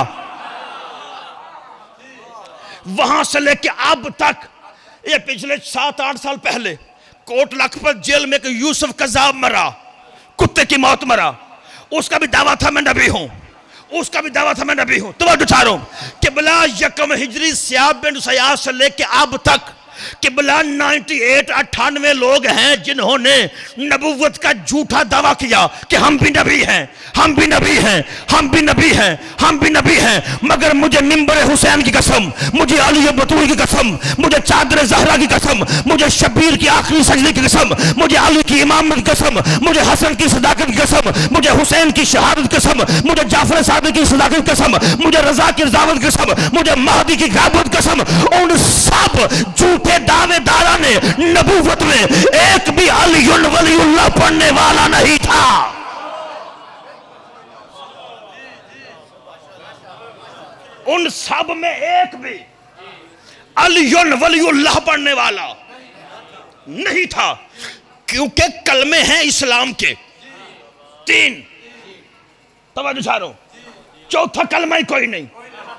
Speaker 2: वहां से लेके अब तक, ये पिछले 7-8 साल पहले कोट लखपत जेल में एक यूसुफ कज़ाब मरा, कुत्ते की मौत मरा। उसका भी दावा था मैं नबी हूं, उसका भी दावा था मैं नबी हूं। तो मैं चारों क़िबला यकम हिजरी सयाह बिन सयाद से लेके अब तक क़िबला 98-98 लोग हैं जिन्होंने नबूवत का झूठा दावा किया कि हम भी नबी हैं, हम भी नबी हैं, हम भी नबी हैं, हम भी नबी हैं। मगर मुझे मिंबर हुसैन की कसम, मुझे अली बतूल की कसम, मुझे चादर ज़हरा की कसम, मुझे शबीर की आखिरी सजदे की कसम, मुझे अली की इमामत की कसम, मुझे हसन की सदाकत की कसम, मुझे हुसैन की शहादत की कसम, मुझे जाफर सादिक की सदाकत की कसम, मुझे रजा की रज़ावत की कसम, मुझे महदी की गाबत कसम, उन सब झूठे दावेदारा ने नबूवत में एक भी अलीयुल वलीउल्लाह पढ़ने वाला नहीं था। उन सब में एक भी अलीयुल वलीउल्लाह पढ़ने वाला नहीं था, क्योंकि कलमे हैं इस्लाम के 3। तवज्जो चारो, चौथा कलमा ही कोई नहीं।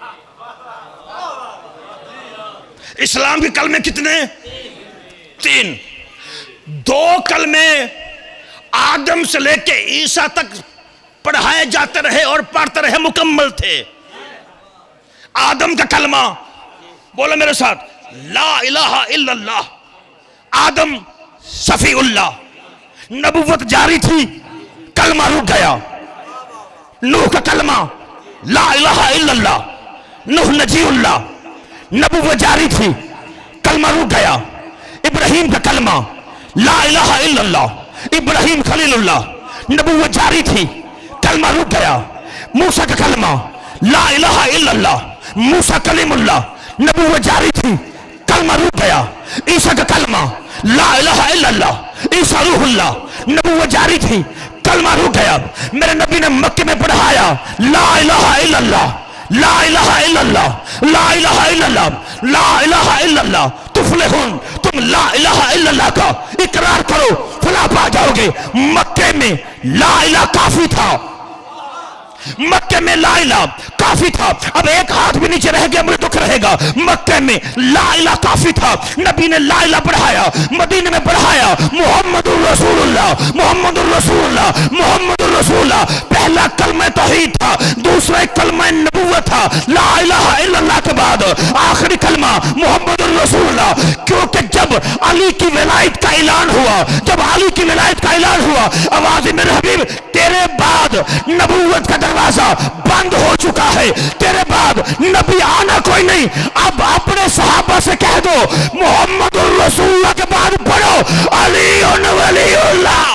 Speaker 2: इस्लाम के कलमे कितने? 3। 2 कलमे आदम से लेके ईसा तक पढ़ाए जाते रहे और पढ़ते रहे, मुकम्मल थे। आदम का कलमा बोलो मेरे साथ, ला इलाहा इल्लल्लाह। आदम सफीउल्लाह, नबूवत जारी थी, कलमा रुक गया। नूह का कलमा ला इलाहा इल्लल्लाह, नूह नजीउल्लाह, नबूवत जारी थी, कलमा रुक गया। इब्राहिम का कलमा ला इलाहा इल्लल्लाह, इब्राहिम खलीलुल्लाह, नबूवत जारी थी, कलमा रुक गया। मूसा का कलमा ला इलाहा इल्लल्लाह, मूसा कलीमुल्लाह, नबूवत जारी थी, कलमा रुक गया। ईसा का कलमा ला इलाहा इल्लल्लाह, ईसा रूहुल्लाह, नबूवत जारी थी, कलमा रुक गया। मेरे नबी ने मक्के में पढ़ाया ला इलाहा इल्लल्लाह, ला इलाहा इल्लल्लाह, ला इलाहा इल्लल्लाह, ला इलाहा इल्लल्लाह तुफलिहुन। तुम ला इलाहा इल्लल्लाह का इकरार करो, फलाह पा जाओगे। मक्के में ला इलाहा काफी था, मक्के में ला इलाहा काफी था। अब एक हाथ भी नीचे रह गया मुझे दुख रहेगा। मक्के में ला इलाहा काफी था, नबी ने ला इलाहा बढ़ाया, मदीने में बढ़ाया। मुहम्मदुर रसूलुल्लाह, मुहम्मदुर रसूलुल्लाह, मुहम्मदुर रसूलुल्लाह। पहला कलमा तौहीद था, दूसरा कलमा नबुव्वत था। ला इलाहा इल्लल्लाह के बाद आखिरी कलमा मुहम्मदुर रसूलुल्लाह। क्योंकि जब अली की विलायत का ऐलान हुआ, जब अली की विलायत का ऐलान हुआ, आवाज मेरे हबीब तेरे बाद नबुव्वत का दरवाजा बंद हो चुका है, तेरे बाद नबी आना कोई नहीं। अब अपने सहाबा से कह दो मुहम्मदुर रसूलुल्लाह के बाद पढ़ो अली वलीउल्लाह।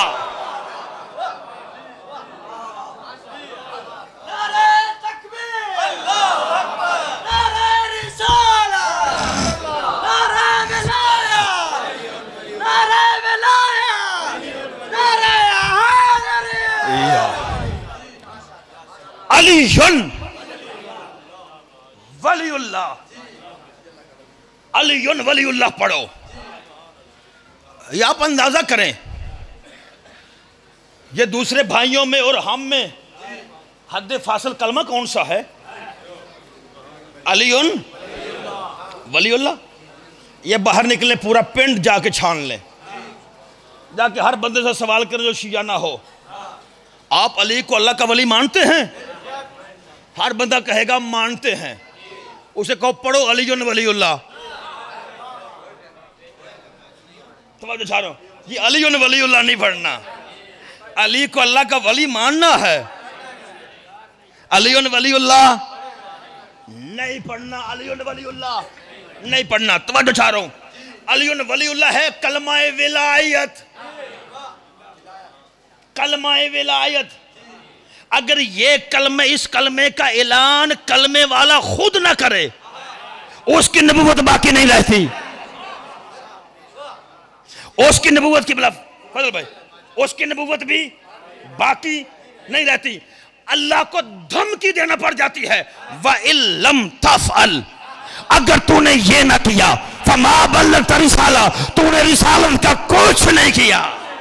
Speaker 2: अलीयुन वलीउल्लाह, अलीयुन वलीउल्लाह पढ़ो। या आप अंदाजा करें ये दूसरे भाइयों में और हम में हद फासिल कलमा कौन सा है? अलीयुन वलीउल्लाह। ये बाहर निकले पूरा पिंड जाके छान लें, जाके हर बंदे से सवाल करें जो शिया ना हो, आप अली को अल्लाह का वली मानते हैं? हर बंदा कहेगा मानते हैं। उसे कहो पढ़ो अलीयुन वलीउल्लाह। समझ छा रहा हूं, ये अलीयुन वलीउल्लाह नहीं पढ़ना, अली को अल्लाह का वली मानना है। अलीयुन वलीउल्लाह नहीं पढ़ना, अलीयुन वलीउल्लाह नहीं पढ़ना। तवज्जो चाह रहा हूं, अलीयुन वलीउल्लाह है कलमाए विलायत, कलमाए विलायत। अगर ये कलमे, इस कलमे का ऐलान कलमे वाला खुद ना करे, उसकी नबूवत बाकी नहीं रहती। उसकी नबूवत की बला फजल भाई, उसकी नबूवत भी बाकी नहीं रहती। अल्लाह को धमकी देना पड़ जाती है, व इल्लम तफअल, अगर तूने ये ना किया फमा बल्लगता रिसाला, तूने रिसालत का कुछ नहीं किया।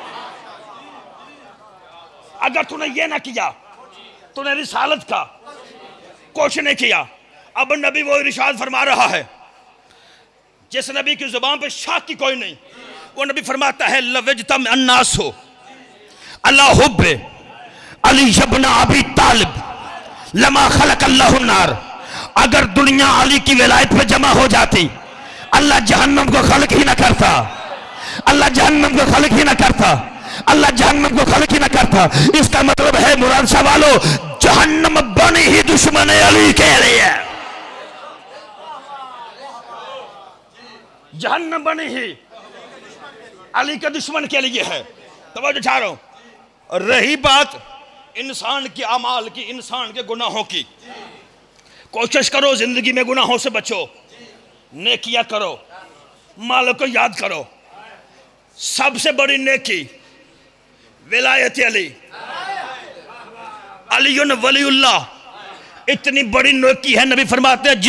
Speaker 2: अगर तूने ये ना किया, तूने रिसालत का कुछ नहीं किया। अब नबी वो इरशाद फरमा रहा है जिस नबी की जुबान पे शक की कोई नहीं, वो नबी फरमाता है लवजतम अन्नास हो अल्लाह हुब्बे अली इब्न अबी तालिब लमा खलक अल्लाहु नार। अगर दुनिया अली की विलायत पे जमा हो जाती, अल्लाह जहन्नम को खलक ही ना करता, अल्लाह जहन्नम को खलक ही ना करता, अल्लाह जहन्नम को खलक ही ना करता। इसका मतलब है मुराद शाह वालों, जहन्नम बनी ही दुश्मन अली के लिए, जहन्नम बनी ही अली के दुश्मन के लिए है। तवज्जो चाह रहा हूं। रही बात इंसान के अमाल की, इंसान के गुनाहों की, कोशिश करो जिंदगी में गुनाहों से बचो, नेकियां करो, मालिक को याद करो। सबसे बड़ी नेकी विलायत अली, अलीयुन वलीउल्लाह इतनी बड़ी नेकी है। नबी फरमाते हैं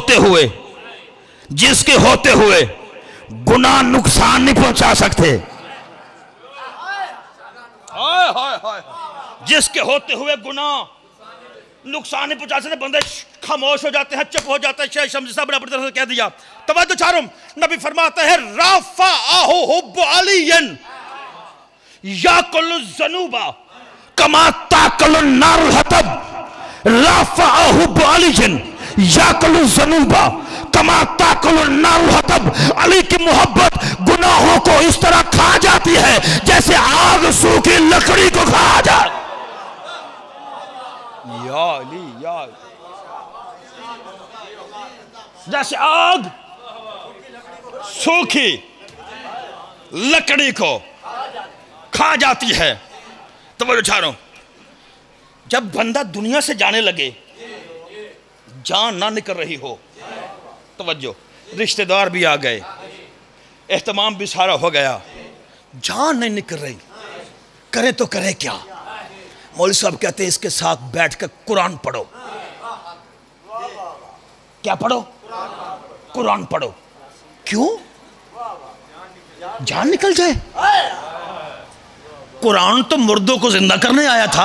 Speaker 2: जिसके होते हुए गुनाह नुकसान नहीं पहुंचा सकते। जिसके होते हुए गुनाह नुकसान नहीं पहुंचा सकते, बंदे खामोश हो जाते हैं, चुप हो जाते हैं। शेख शम्सी साहब ने अपनी तरफ से कह दिया। तवज्जो चाह रहा हूं, नबी फरमाते हैं रफ़अहु हुब्बु अलीयन याकुलु ज़नूबा कमा ताकुलु नारुल हतब। रफ़अहु हुब्बु अलीयन याकुलु ज़नूबा कमा ताकुलु नारुल हतब। अली की मोहब्बत गुनाहों को इस तरह खा जाती है जैसे आग सूखी लकड़ी को खा जाए। या अली या, जैसे आग सूखी लकड़ी को खा जाती है। तो मैं चाह रहा हूं, जब बंदा दुनिया से जाने लगे, जान ना निकल रही हो, तवज्जो, रिश्तेदार भी आ गए, एहतमाम भी सारा हो गया, जान नहीं निकल रही, करे तो करे क्या? मौलवी साहब कहते हैं इसके साथ बैठ कर कुरान पढ़ो, क्या पढ़ो? कुरान पढ़ो। क्यों? जान निकल जाए। कुरान तो मुर्दों को जिंदा करने आया था।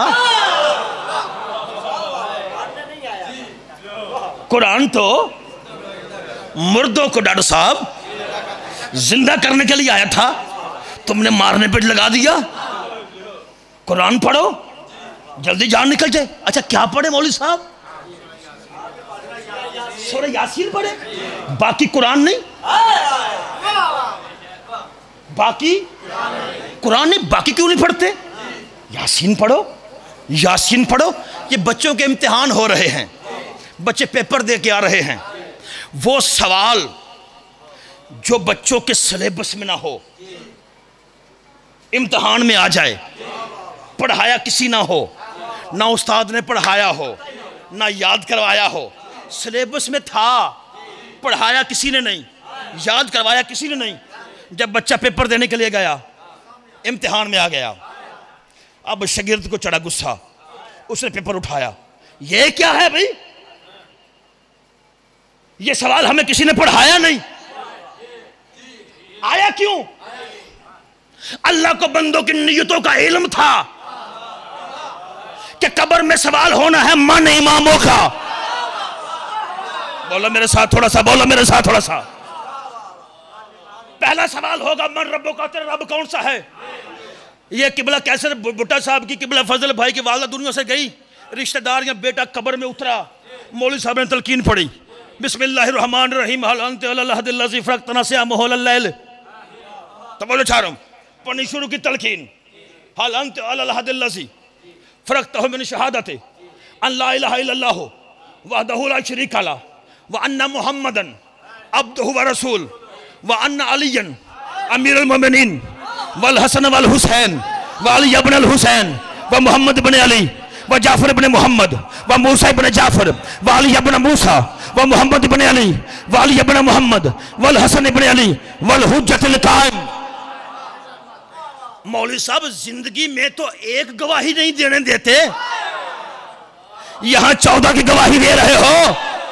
Speaker 2: कुरान तो मुर्दों को डॉक्टर साहब जिंदा करने के लिए आया था, तुमने मारने पे लगा दिया। कुरान पढ़ो, जल्दी जान निकल जाए। अच्छा क्या पढ़े मौलवी साहब? सूरह यासीन पढ़े, बाकी कुरान नहीं। बाकी कुरान नहीं, बाकी क्यों नहीं पढ़ते? यासीन पढ़ो, यासीन पढ़ो। ये बच्चों के इम्तिहान हो रहे हैं, बच्चे पेपर दे के आ रहे हैं। वो सवाल जो बच्चों के सिलेबस में ना हो, इम्तिहान में आ जाए, पढ़ाया किसी ना हो, ना उस्ताद ने पढ़ाया हो, ना याद करवाया हो, सिलेबस में था, पढ़ाया किसी ने नहीं, याद करवाया किसी ने नहीं। जब बच्चा पेपर देने के लिए गया, इम्तिहान में आ गया, अब शागिर्द को चढ़ा गुस्सा, उसने पेपर उठाया। ये क्या है भाई? ये सवाल हमें किसी ने पढ़ाया नहीं, आया क्यों? अल्लाह को बंदों की नियतों का इल्म था कि कब्र में सवाल होना है मन इमामों का। बोलो मेरे साथ थोड़ा सा, बोलो मेरे साथ थोड़ा सा। पहला सवाल होगा मन रब्बों का, तेरा रब कौन सा है? ये किबला कैसर भुट्टा साहब की, किबला फजल भाई की वालदा दुनिया से गई, रिश्तेदार या बेटा कब्र में उतरा, मौलवी साहब ने तलकीन पढ़ी, बिस्मिल्लाहिर्रहमानिर्रहीम हल अंत अला हदिल्लज़ी फरक़तना से मोहल लैल। तो बोलो चारों पढ़नी शुरू की तलकीन, हल अंत अला हदिल्लज़ी फरक़तहु मिन शहादति अन ला इलाहा इल्लल्लाहु वहदहु ला शरीका लहु व अन्ना मुहम्मदन अब्दुहु व रसूल व अन्ना अलियन अमीरुल मोमिनीन वल हसन वल हुसैन व अली इब्न अल हुसैन व मुहम्मद इब्न अली व जाफर इब्न मुहम्मद व मूसा इब्न जाफर व अली इब्न मूसा व मुहम्मद इब्न अली व अली इब्न मुहम्मद वल हसन इब्न अली वल हुज्जतुल कायम। मौलवी साहब जिंदगी में तो एक गवाही नहीं देने देते, यहां 14 की गवाही दे रहे हो,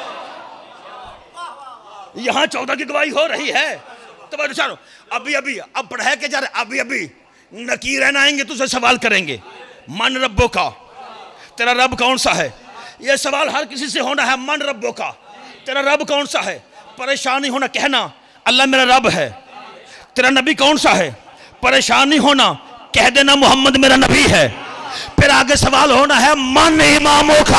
Speaker 2: यहां 14 की गवाही हो रही है। तो बेचारो अभी अभी अब पढ़ा के जा रहे, अभी अभी नकीरन आएंगे तुझसे सवाल करेंगे, मन रब्बों का, तेरा रब कौन सा है? यह सवाल हर किसी से होना है, मन रब्बों का, तेरा रब कौन सा है? परेशानी होना, कहना अल्लाह मेरा रब है। तेरा नबी कौन सा है? परेशानी होना, कह देना मोहम्मद मेरा नबी है। फिर आगे सवाल होना है मन इमामों का,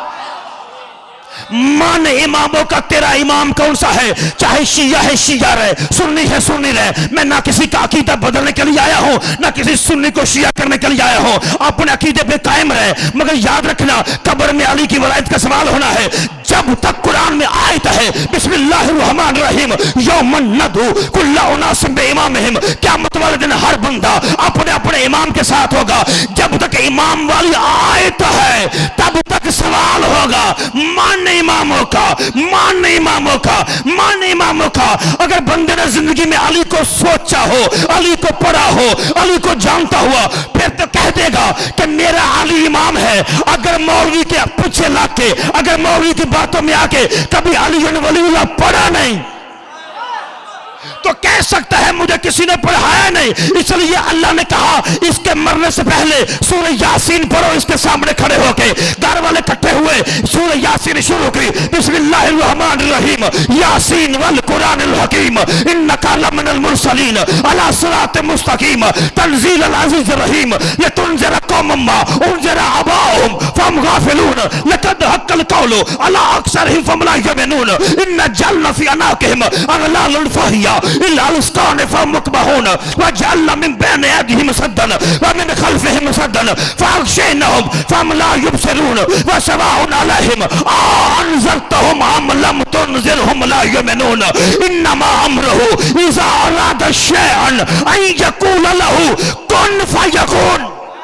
Speaker 2: मन इमामों का, तेरा इमाम कौन सा है? चाहे शिया है शिया रहे, सुन्नी है सुन्नी रहे। मैं ना किसी का अकीदा बदलने के लिए आया हूं, ना किसी सुन्नी को शिया करने के लिए आया हूं। अपने अकीदे पे कायम रहे, मगर याद रखना कब्र में अली की वलायत का सवाल होना है। जब तक कुरान में आयत है बिस्मिल्लाहिर्रहमानिर्रहीम यौमन नदू कुल्ला उनासिम बिइमामिहिम, क़यामत वाले दिन हर बंदा अपने अपने इमाम के साथ होगा। जब तक इमाम वाली आयत है तब तक सवाल होगा मान इमामों का, मान इमामों का, मान इमामों का। अगर बंदे ने जिंदगी में अली को सोचा हो, अली को पढ़ा हो, अली को जानता हुआ, फिर तो कह देगा कि मेरा अली इमाम है। अगर मौलवी के पीछे लाके, अगर मौलवी की बातों में आके कभी अली वलीउल्लाह पढ़ा नहीं तो कह सकता है मुझे किसी ने पढ़ाया नहीं। इसलिए अल्लाह ने कहा इसके मरने से पहले सूरह यासीन पढ़ो। इसके सामने खड़े होके घर वाले इकट्ठे हुए, सूरह यासीन शुरू की, बिस्मिल्लाहिर्रहमानिर्रहीम यासीन वल कुरानिल हकीम इन्नका लमिनल मुरसलीन अला सिरातिम मुस्तकीम तंजीलल अजीजिर रहीम लितुनज़िरा कौमम मा उनज़िरा अबाहुम फहम गाफिलून लक़द हक़्क़ल क़ौलु अला अक्सरिहिम फहम ला युमिनून इन्ना जअलना फ़ी अनाक़िहिम अग़लालन फ़हिया इल्ला अलस्कान फमुकबहून वजअलना मिन बैनि अयदीहिम सद्दन व मिन खल्फिहिम सद्दन फअग़शयनाहुम फहम ला युबसिरून व सवाउन अलैहिम अअन्ज़रतहुम अम लम तुनज़िरहुम ला युमिनून इन्नमा अम्रुहु इज़ा अरादा शैअन अन यक़ूला लहू कुन फयकून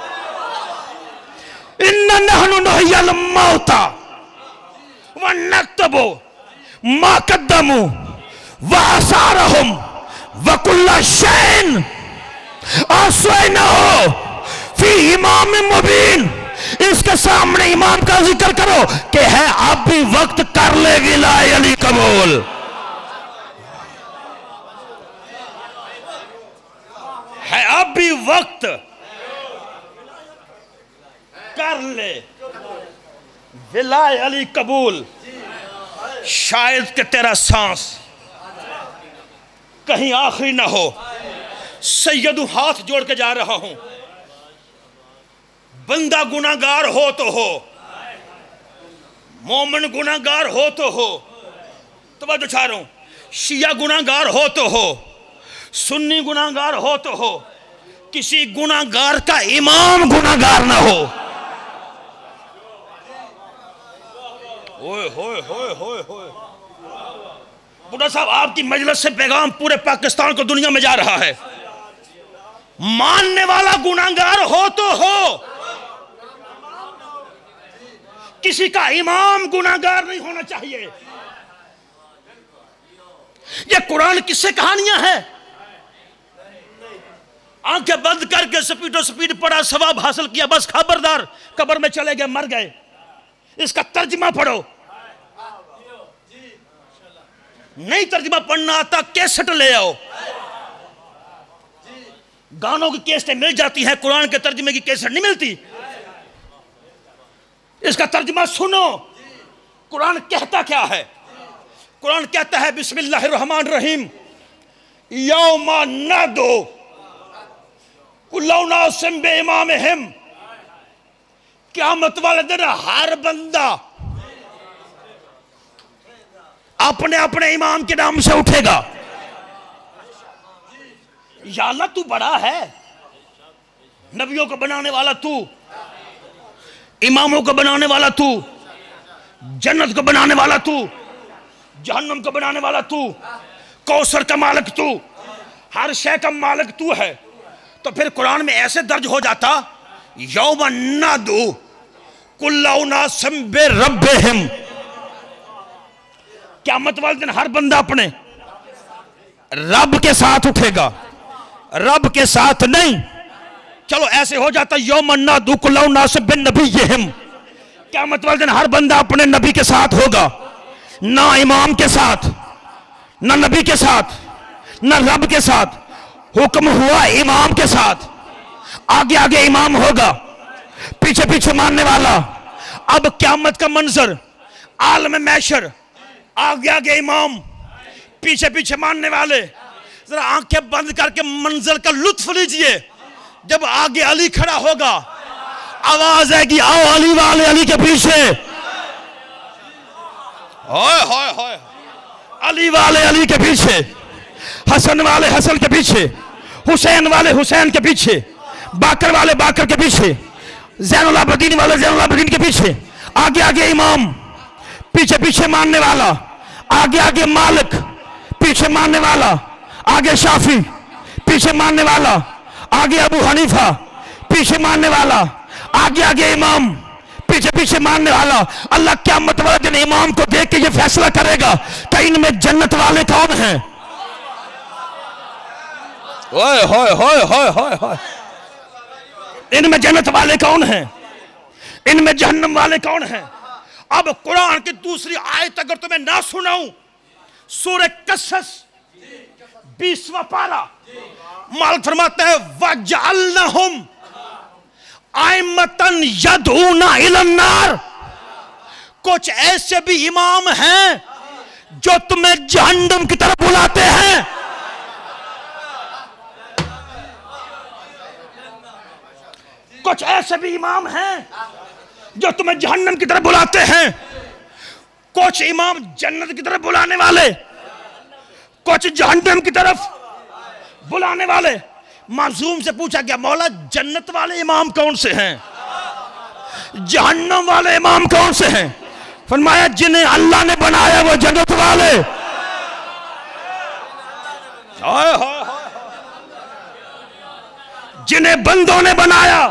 Speaker 2: इन्ना नहनु नुह्यिल मौता व नक्तबु मा क़द्दमू व आसारहुम व कुल्ला शैइन अहसैनाहु फी इमाम मुबीन इसके सामने इमाम का जिक्र करो कि है अब भी वक्त, कर ले विलाय अली कबूल। है अब भी वक्त, कर ले विलाय अली कबूल। शायद कि तेरा सांस कहीं आखिरी ना हो। सैयदू हाथ जोड़ के जा रहा हूं, बंदा गुनाहगार हो तो हो, मोमिन गुनाहगार हो तो हो, तवज्जो चाह रहा हूं, शिया गुनाहगार हो तो हो, सुन्नी गुनाहगार हो तो हो, किसी गुनाहगार का इमाम गुनाहगार ना हो। ओए होए होए होए होए, बुढ़ा साहब आपकी मजलिस से पैगाम पूरे पाकिस्तान को दुनिया में जा रहा है, मानने वाला गुनाहगार हो तो हो, किसी का इमाम गुनाहगार नहीं होना चाहिए। ये कुरान किससे कहानियां हैं? आंखें बंद करके स्पीडो स्पीड पढ़ा, सवाब हासिल किया, बस खबरदार कब्र में चले गए, मर गए। इसका तर्जमा पढ़ो, नहीं तर्जमा पढ़ना आता कैसेट ले आओ, गानों की कैसेटें मिल जाती हैं, कुरान के तर्जमे की कैसेट नहीं मिलती। इसका तर्जमा सुनो, कुरान कहता क्या है? कुरान कहता है बिस्मिल्लाहिर्रहमानिर्रहीम, यौमा नदो कुल्लु नासिम बे इमामिहिम, क़यामत वाले दिन हर बंदा अपने अपने इमाम के नाम से उठेगा। या अल्लाह तू बड़ा है, नबियों को बनाने वाला तू, इमामों को बनाने वाला तू, जन्नत को बनाने वाला तू, जहन्नम को बनाने वाला तू, कौसर का मालिक तू, हर शय का मालिक तू है। तो फिर कुरान में ऐसे दर्ज हो जाता, यौम नदू कुल्लु नासिम बे रब्बिहिम, क़यामत वाले दिन हर बंदा अपने रब के साथ उठेगा। रब के साथ नहीं, चलो ऐसे हो जाता, यौम नदू कुल्लु नासिम बे नबिय्यिहिम, क़यामत वाले दिन हर बंदा अपने नबी के साथ होगा, ना इमाम के साथ, ना नबी के साथ, ना रब के साथ। हुक्म हुआ इमाम के साथ, आगे आगे इमाम होगा, पीछे पीछे मानने वाला। अब क़यामत का मंजर, आलम महशर, आगे आगे इमाम, पीछे पीछे मानने वाले। जरा आंखें बंद करके मंजर का लुत्फ लीजिए। जब आगे अली खड़ा होगा, आवाज आएगी, आओ अली वाले अली के पीछे, होय होय होय, अली वाले अली के पीछे, हसन वाले हसन के पीछे, हुसैन वाले हुसैन के पीछे, बाकर वाले बाकर के पीछे, ज़ैनुल आबिदीन वाले ज़ैनुल आबिदीन के पीछे, आगे आगे इमाम, पीछे पीछे मानने वाला, आगे आगे मालिक, पीछे मानने वाला, आगे शाफी, पीछे मानने वाला, आगे अबू हनीफा, पीछे मानने वाला, आगे आगे इमाम, पीछे पीछे मानने वाला। अल्लाह क़यामत वाले दिन इमाम को देख के ये फैसला करेगा कि इनमें जन्नत वाले कौन हैं। ओए होए होए होए होए होए, इनमें जन्नत वाले कौन हैं, इनमें जहन्नम वाले कौन हैं। अब कुरान की दूसरी आयत अगर तुम्हें ना सुनाऊं, सूरह कसस 20वां पारा, मालिक फरमाता है वजअलनाहुम आइम्मतन यदऊना इलन्नार, कुछ ऐसे भी इमाम हैं जो तुम्हें जहन्नम की तरफ बुलाते हैं। कुछ ऐसे भी इमाम हैं जो तुम्हें जहन्नम की तरफ बुलाते हैं। कुछ इमाम जन्नत की तरफ बुलाने वाले, कुछ जहन्नम की तरफ बुलाने वाले। मासूम से पूछा गया, मौला जन्नत वाले इमाम कौन से हैं, जहन्नम वाले इमाम कौन से हैं? फरमाया जिन्हें अल्लाह ने बनाया वो जन्नत वाले। हाय हाय हाय, जिन्हें बंदों ने बनाया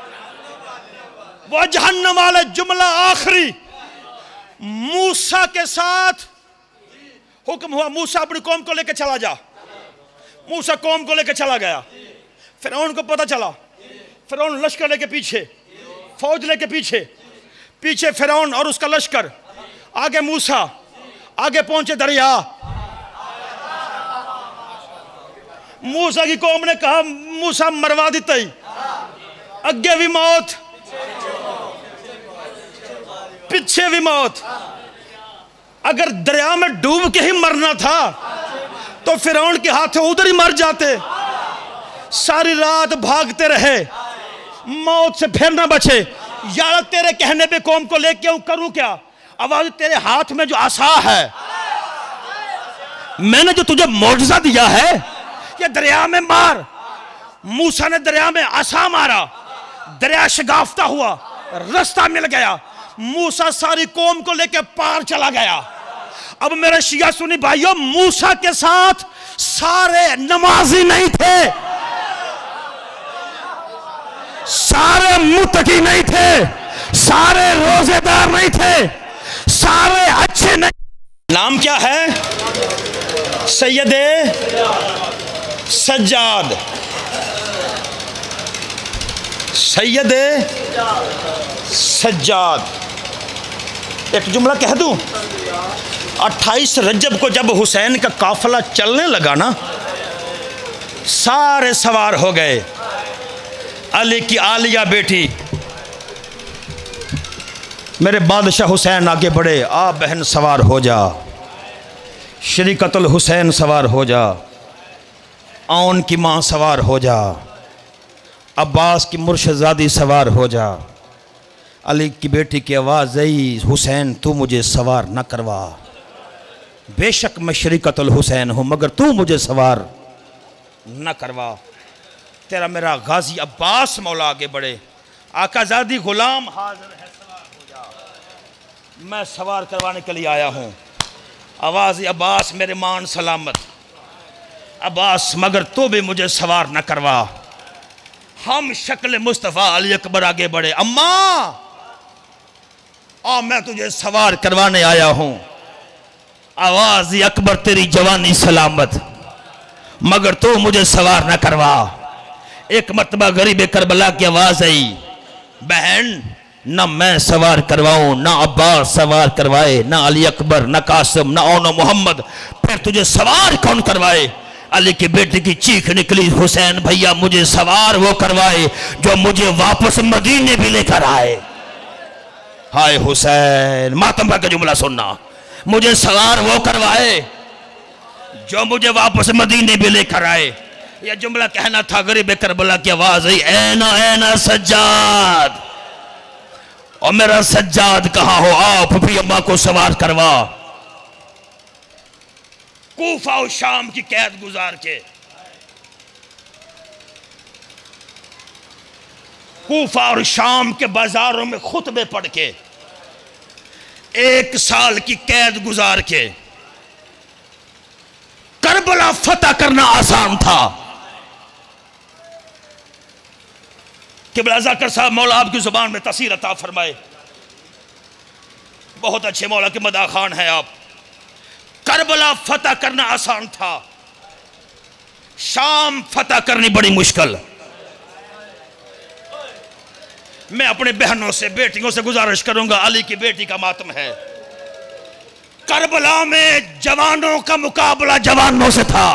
Speaker 2: वो जहन्नम वाले। जुमला आखिरी, मूसा के साथ हुक्म हुआ, मूसा अपनी कौम को लेकर चला जा। मूसा कौम को लेकर चला गया, फिरौन को पता चला, फिरौन लश्कर लेके पीछे, फौज लेके पीछे, पीछे फिरौन और उसका लश्कर, आगे मूसा, आगे पहुंचे दरिया। मूसा की कौम ने कहा मूसा मरवा दी तई, अगे भी मौत पीछे भी मौत। अगर दरिया में डूब के ही मरना था तो फिरौन के हाथों उधर ही मर जाते। सारी रात भागते रहे, मौत से फिर ना बचे। यार तेरे कहने पे कौम को लेके आऊं, करूं क्या? आवाज तेरे हाथ में जो आसा है, मैंने जो तुझे मौजज़ा दिया है, ये दरिया में मार। मूसा ने दरिया में आसा मारा, दरिया शगाफ्ता हुआ, रास्ता मिल गया। मूसा सारी कौम को लेके पार चला गया। अब मेरे शिया सुनी भाइयों, मूसा के साथ सारे नमाजी नहीं थे, सारे मुत्तकी नहीं थे, सारे रोजेदार नहीं थे, सारे अच्छे नहीं। नाम क्या है? सैयदे सज्जाद, सैयदे सज्जाद। एक जुमला कह दूं, 28 रजब को जब हुसैन का काफिला चलने लगा ना, सारे सवार हो गए। अली की आलिया बेटी, मेरे बादशाह हुसैन आगे बढ़े, आ बहन सवार हो जा, शरीकतुल हुसैन सवार हो जा, औन की माँ सवार हो जा, अब्बास की मुर्शदादी सवार हो जा। अली की बेटी की आवाज़ आई, हुसैन तू मुझे सवार न करवा, बेशक मैं शरीकतुल हुसैन हूँ मगर तू मुझे सवार न करवा। तेरा मेरा गाजी अब्बास मौला आगे बढ़े, आकाजादी गुलाम हाजिर है, सवार हो जा, मैं सवार करवाने के लिए आया हूँ। आवाज़ अब्बास मेरे मान सलामत, अब्बास मगर तू भी मुझे सवार न करवा। हम शक्ल मुस्तफ़ा अली अकबर आगे बढ़े, अम्मा आ मैं तुझे सवार करवाने आया हूँ। आवाज़ अकबर तेरी जवानी सलामत मगर तू मुझे सवार न करवा। एक मर्तबा गरीब करबला की आवाज़ आई, बहन न मैं सवार करवाऊं, न अब्बास सवार करवाए, न अली अकबर, न कासिम, न ओनो मोहम्मद, फिर तुझे सवार कौन करवाए? अली की बेटी की चीख निकली, हुसैन भैया मुझे सवार वो करवाए जो मुझे वापस मदीने भी लेकर आए। हाय हुसैन, मातम का जुमला सुनना, मुझे सवार वो करवाए जो मुझे वापस मदीने भी लेकर आए। यह जुमला कहना था। गरीब करबला की आवाज आई, ऐना ऐना सज्जाद, और मेरा सज्जाद कहाँ हो? आओ फूफी अम्मा को सवार करवा। कूफा और शाम की कैद गुजार के, कूफा और शाम के बाजारों में खुतबे पढ़ के, 1 साल की कैद गुजार के करबला फतह करना आसान था। किबला ज़ाकर साहब मौला आपकी जुबान में तसीर अता फरमाए, बहुत अच्छे मौला के मदा खान है आप। करबला फतह करना आसान था, शाम फतह करनी बड़ी मुश्किल। मैं अपने बहनों से, बेटियों से गुजारिश करूंगा, अली की बेटी का मातम है। करबला में जवानों का मुकाबला जवानों से था,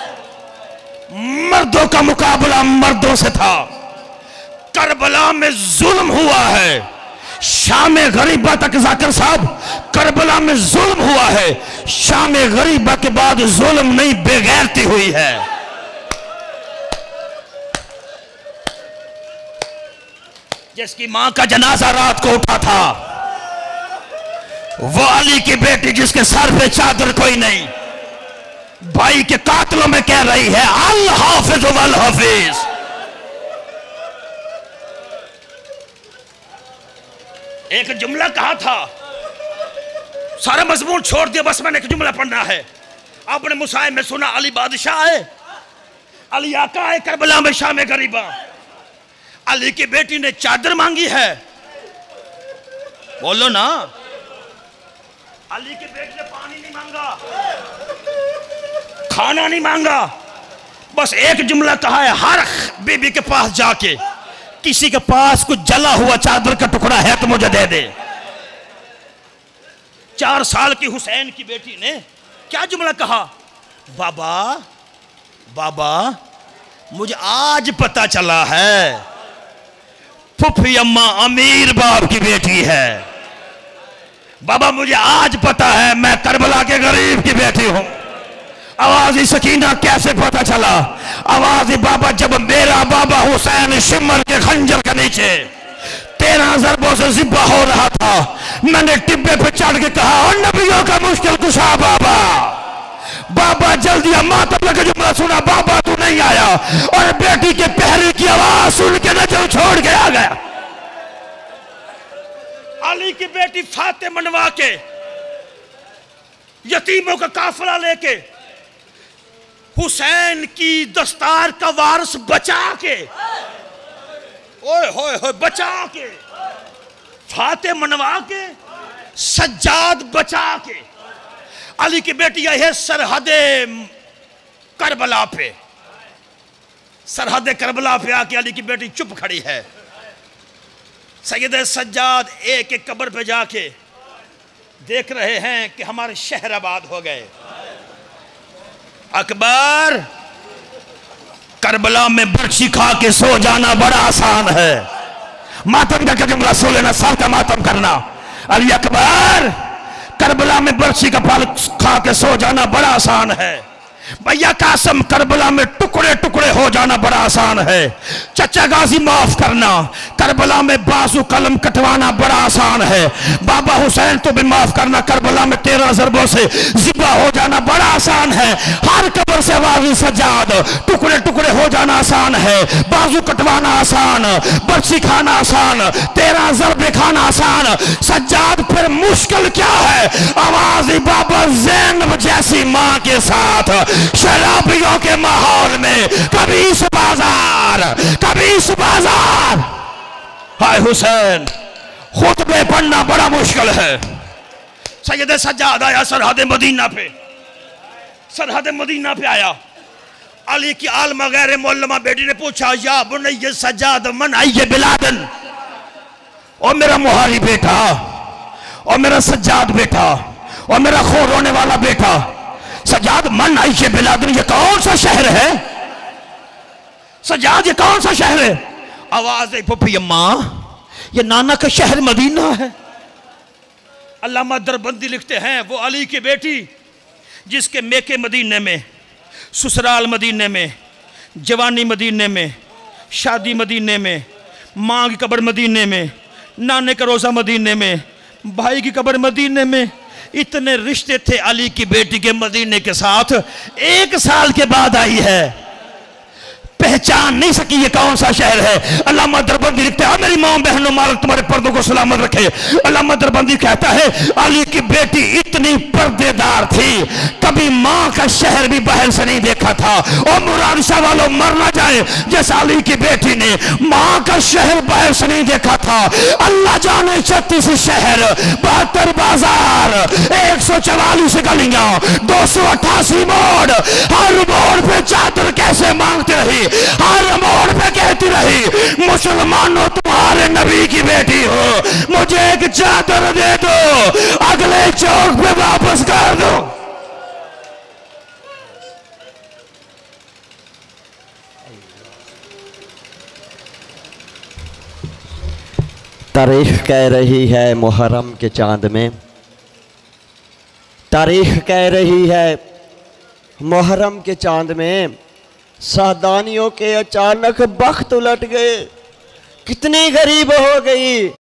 Speaker 2: मर्दों का मुकाबला मर्दों से था। करबला में जुल्म हुआ है, शाम गरीबा तक ज़ाकिर साहब करबला में जुल्म हुआ है, शाम गरीबा के बाद जुल्म नहीं बेगैरती हुई है। जिसकी मां का जनाजा रात को उठा था, वो अली की बेटी जिसके सर पे चादर कोई नहीं, भाई के कातलों में कह रही है अल हाफिज वल हाफिज। एक जुमला कहा था, सारा मजमून छोड़ दिया, बस मैंने एक जुमला पढ़ना है। आपने मुसाहिब में सुना, अली बादशाह है, अली आका है करबला में शाम गरीबा। अली की बेटी ने चादर मांगी है, बोलो ना। अली की बेटी ने पानी नहीं मांगा, खाना नहीं मांगा, बस एक जुमला कहा है हर बीबी के पास जाके किसी के पास कुछ जला हुआ चादर का टुकड़ा है तो मुझे दे दे। 4 साल की हुसैन की बेटी ने क्या जुमला कहा, बाबा बाबा मुझे आज पता चला है फुफी अम्मा अमीर बाप की बेटी है। बाबा मुझे आज पता है मैं करबला के गरीब की बेटी हूं। आवाज सकीना कैसे पता चला, आवाज बाबा जब मेरा बाबा हुसैन शिमर के खंजर के नीचे 13 ज़रबों से ज़िब्बा हो रहा था, मैंने टिब्बे पे चढ़ के कहा और नबियों का मुश्किल कुशा बाबा। बाबा जल्दी मातम लगे जुमला सुना, बाबा तू नहीं आया, और बेटी के पहरे की आवाज सुन के नजर छोड़ के आ गया। अली की बेटी फाते मनवा के यतीमों का काफिला लेके हुसैन की दस्तार का वारिस बचा के, ओए होए होए बचा के, फाते मनवा के, सज्जाद बचा के, अली की बेटी आई है सरहदे करबला पे। सरहदे करबला पे आके अली की बेटी चुप खड़ी है। सैयद सज्जाद एक एक कब्र पे जाके देख रहे हैं कि हमारे शहर आबाद हो गए। अकबर, करबला में बर्छी खा के सो जाना बड़ा आसान है, मातम का जुमला सो लेना, साल का मातम करना। अली अकबर, करबला में बर्छी का फल खा के सो जाना बड़ा आसान है। भैया कासम, करबला में टुकड़े टुकड़े हो जाना बड़ा आसान है। चचा गाजी माफ करना, करबला में बाजू कलम कटवाना बड़ा आसान है। बाबा हुसैन तो भी माफ करना, करबला में 13 ज़रबों से ज़िब्बा हो जाना बड़ा आसान है। हर कब्र से वाजी सज्जाद, टुकड़े टुकड़े हो जाना आसान है, बाजू कटवाना आसान, बर्छी खाना आसान, 13 ज़रबे खाना आसान। सज्जाद फिर मुश्किल क्या है, आवाज बाबा ज़ैनब जैसी मां के साथ शराबियों के माहौल में, कभी इस बाजार कभी इस बाजार। हाय हुसैन, खुतबे पढ़ना बड़ा मुश्किल है। सैयद सज्जाद आया सरहद मदीना पे, सरहद मदीना पे आया। अली की आलमा गैर मोल्लमा बेटी ने पूछा, या बुनैया सज्जाद मन आइए बिलादन, और मेरा मुहारी बेटा, और मेरा सज्जाद बेटा, और मेरा खो रोने वाला बेटा सज्जाद, मन आई के बिलादन, ये कौन सा शहर है सज्जाद, ये कौन सा शहर है? आवाज आई फुफी अम्मा, ये नाना का शहर मदीना है। अल्लामा दरबंदी लिखते हैं, वो अली की बेटी जिसके मेके मदीने में, ससुराल मदीने में, जवानी मदीने में, शादी मदीने में, माँ की कब्र मदीने में, नाने का रोज़ा मदीने में, भाई की कब्र मदीने में, इतने रिश्ते थे अली की बेटी के मदीने के साथ। 1 साल के बाद आई है, पहचान नहीं सकी ये कौन सा शहर है। अल्लामा दरबंदी लिखते हैं, मेरी माँ बहनों मालिक तुम्हारे पर्दों को सलामत रखे। अल्लामा दरबंदी कहता है, अली की बेटी इतनी पर्देदार थी, कभी माँ का शहर भी बाहर से नहीं देखा था। और मुराद शाह वालों मर ना जाए, जैसे अली की बेटी ने माँ का शहर बाहर से नहीं देखा था। अल्लाह जाने 36 शहर, 72 बाजार, 144 गलियां, 288 मोड़, हर मोड़ पे चादर कैसे मांगते रही, हर मोड़ पे कहती रही, मुसलमानों तुम्हारे नबी की बेटी हो, मुझे एक चादर दे दो, अगले चौक पे वापस कर दो।
Speaker 3: तारीख कह रही है मुहर्रम के चांद में, तारीख कह रही है मुहर्रम के चांद में, सादानियों के अचानक बख्त उलट गए, कितनी गरीब हो गई।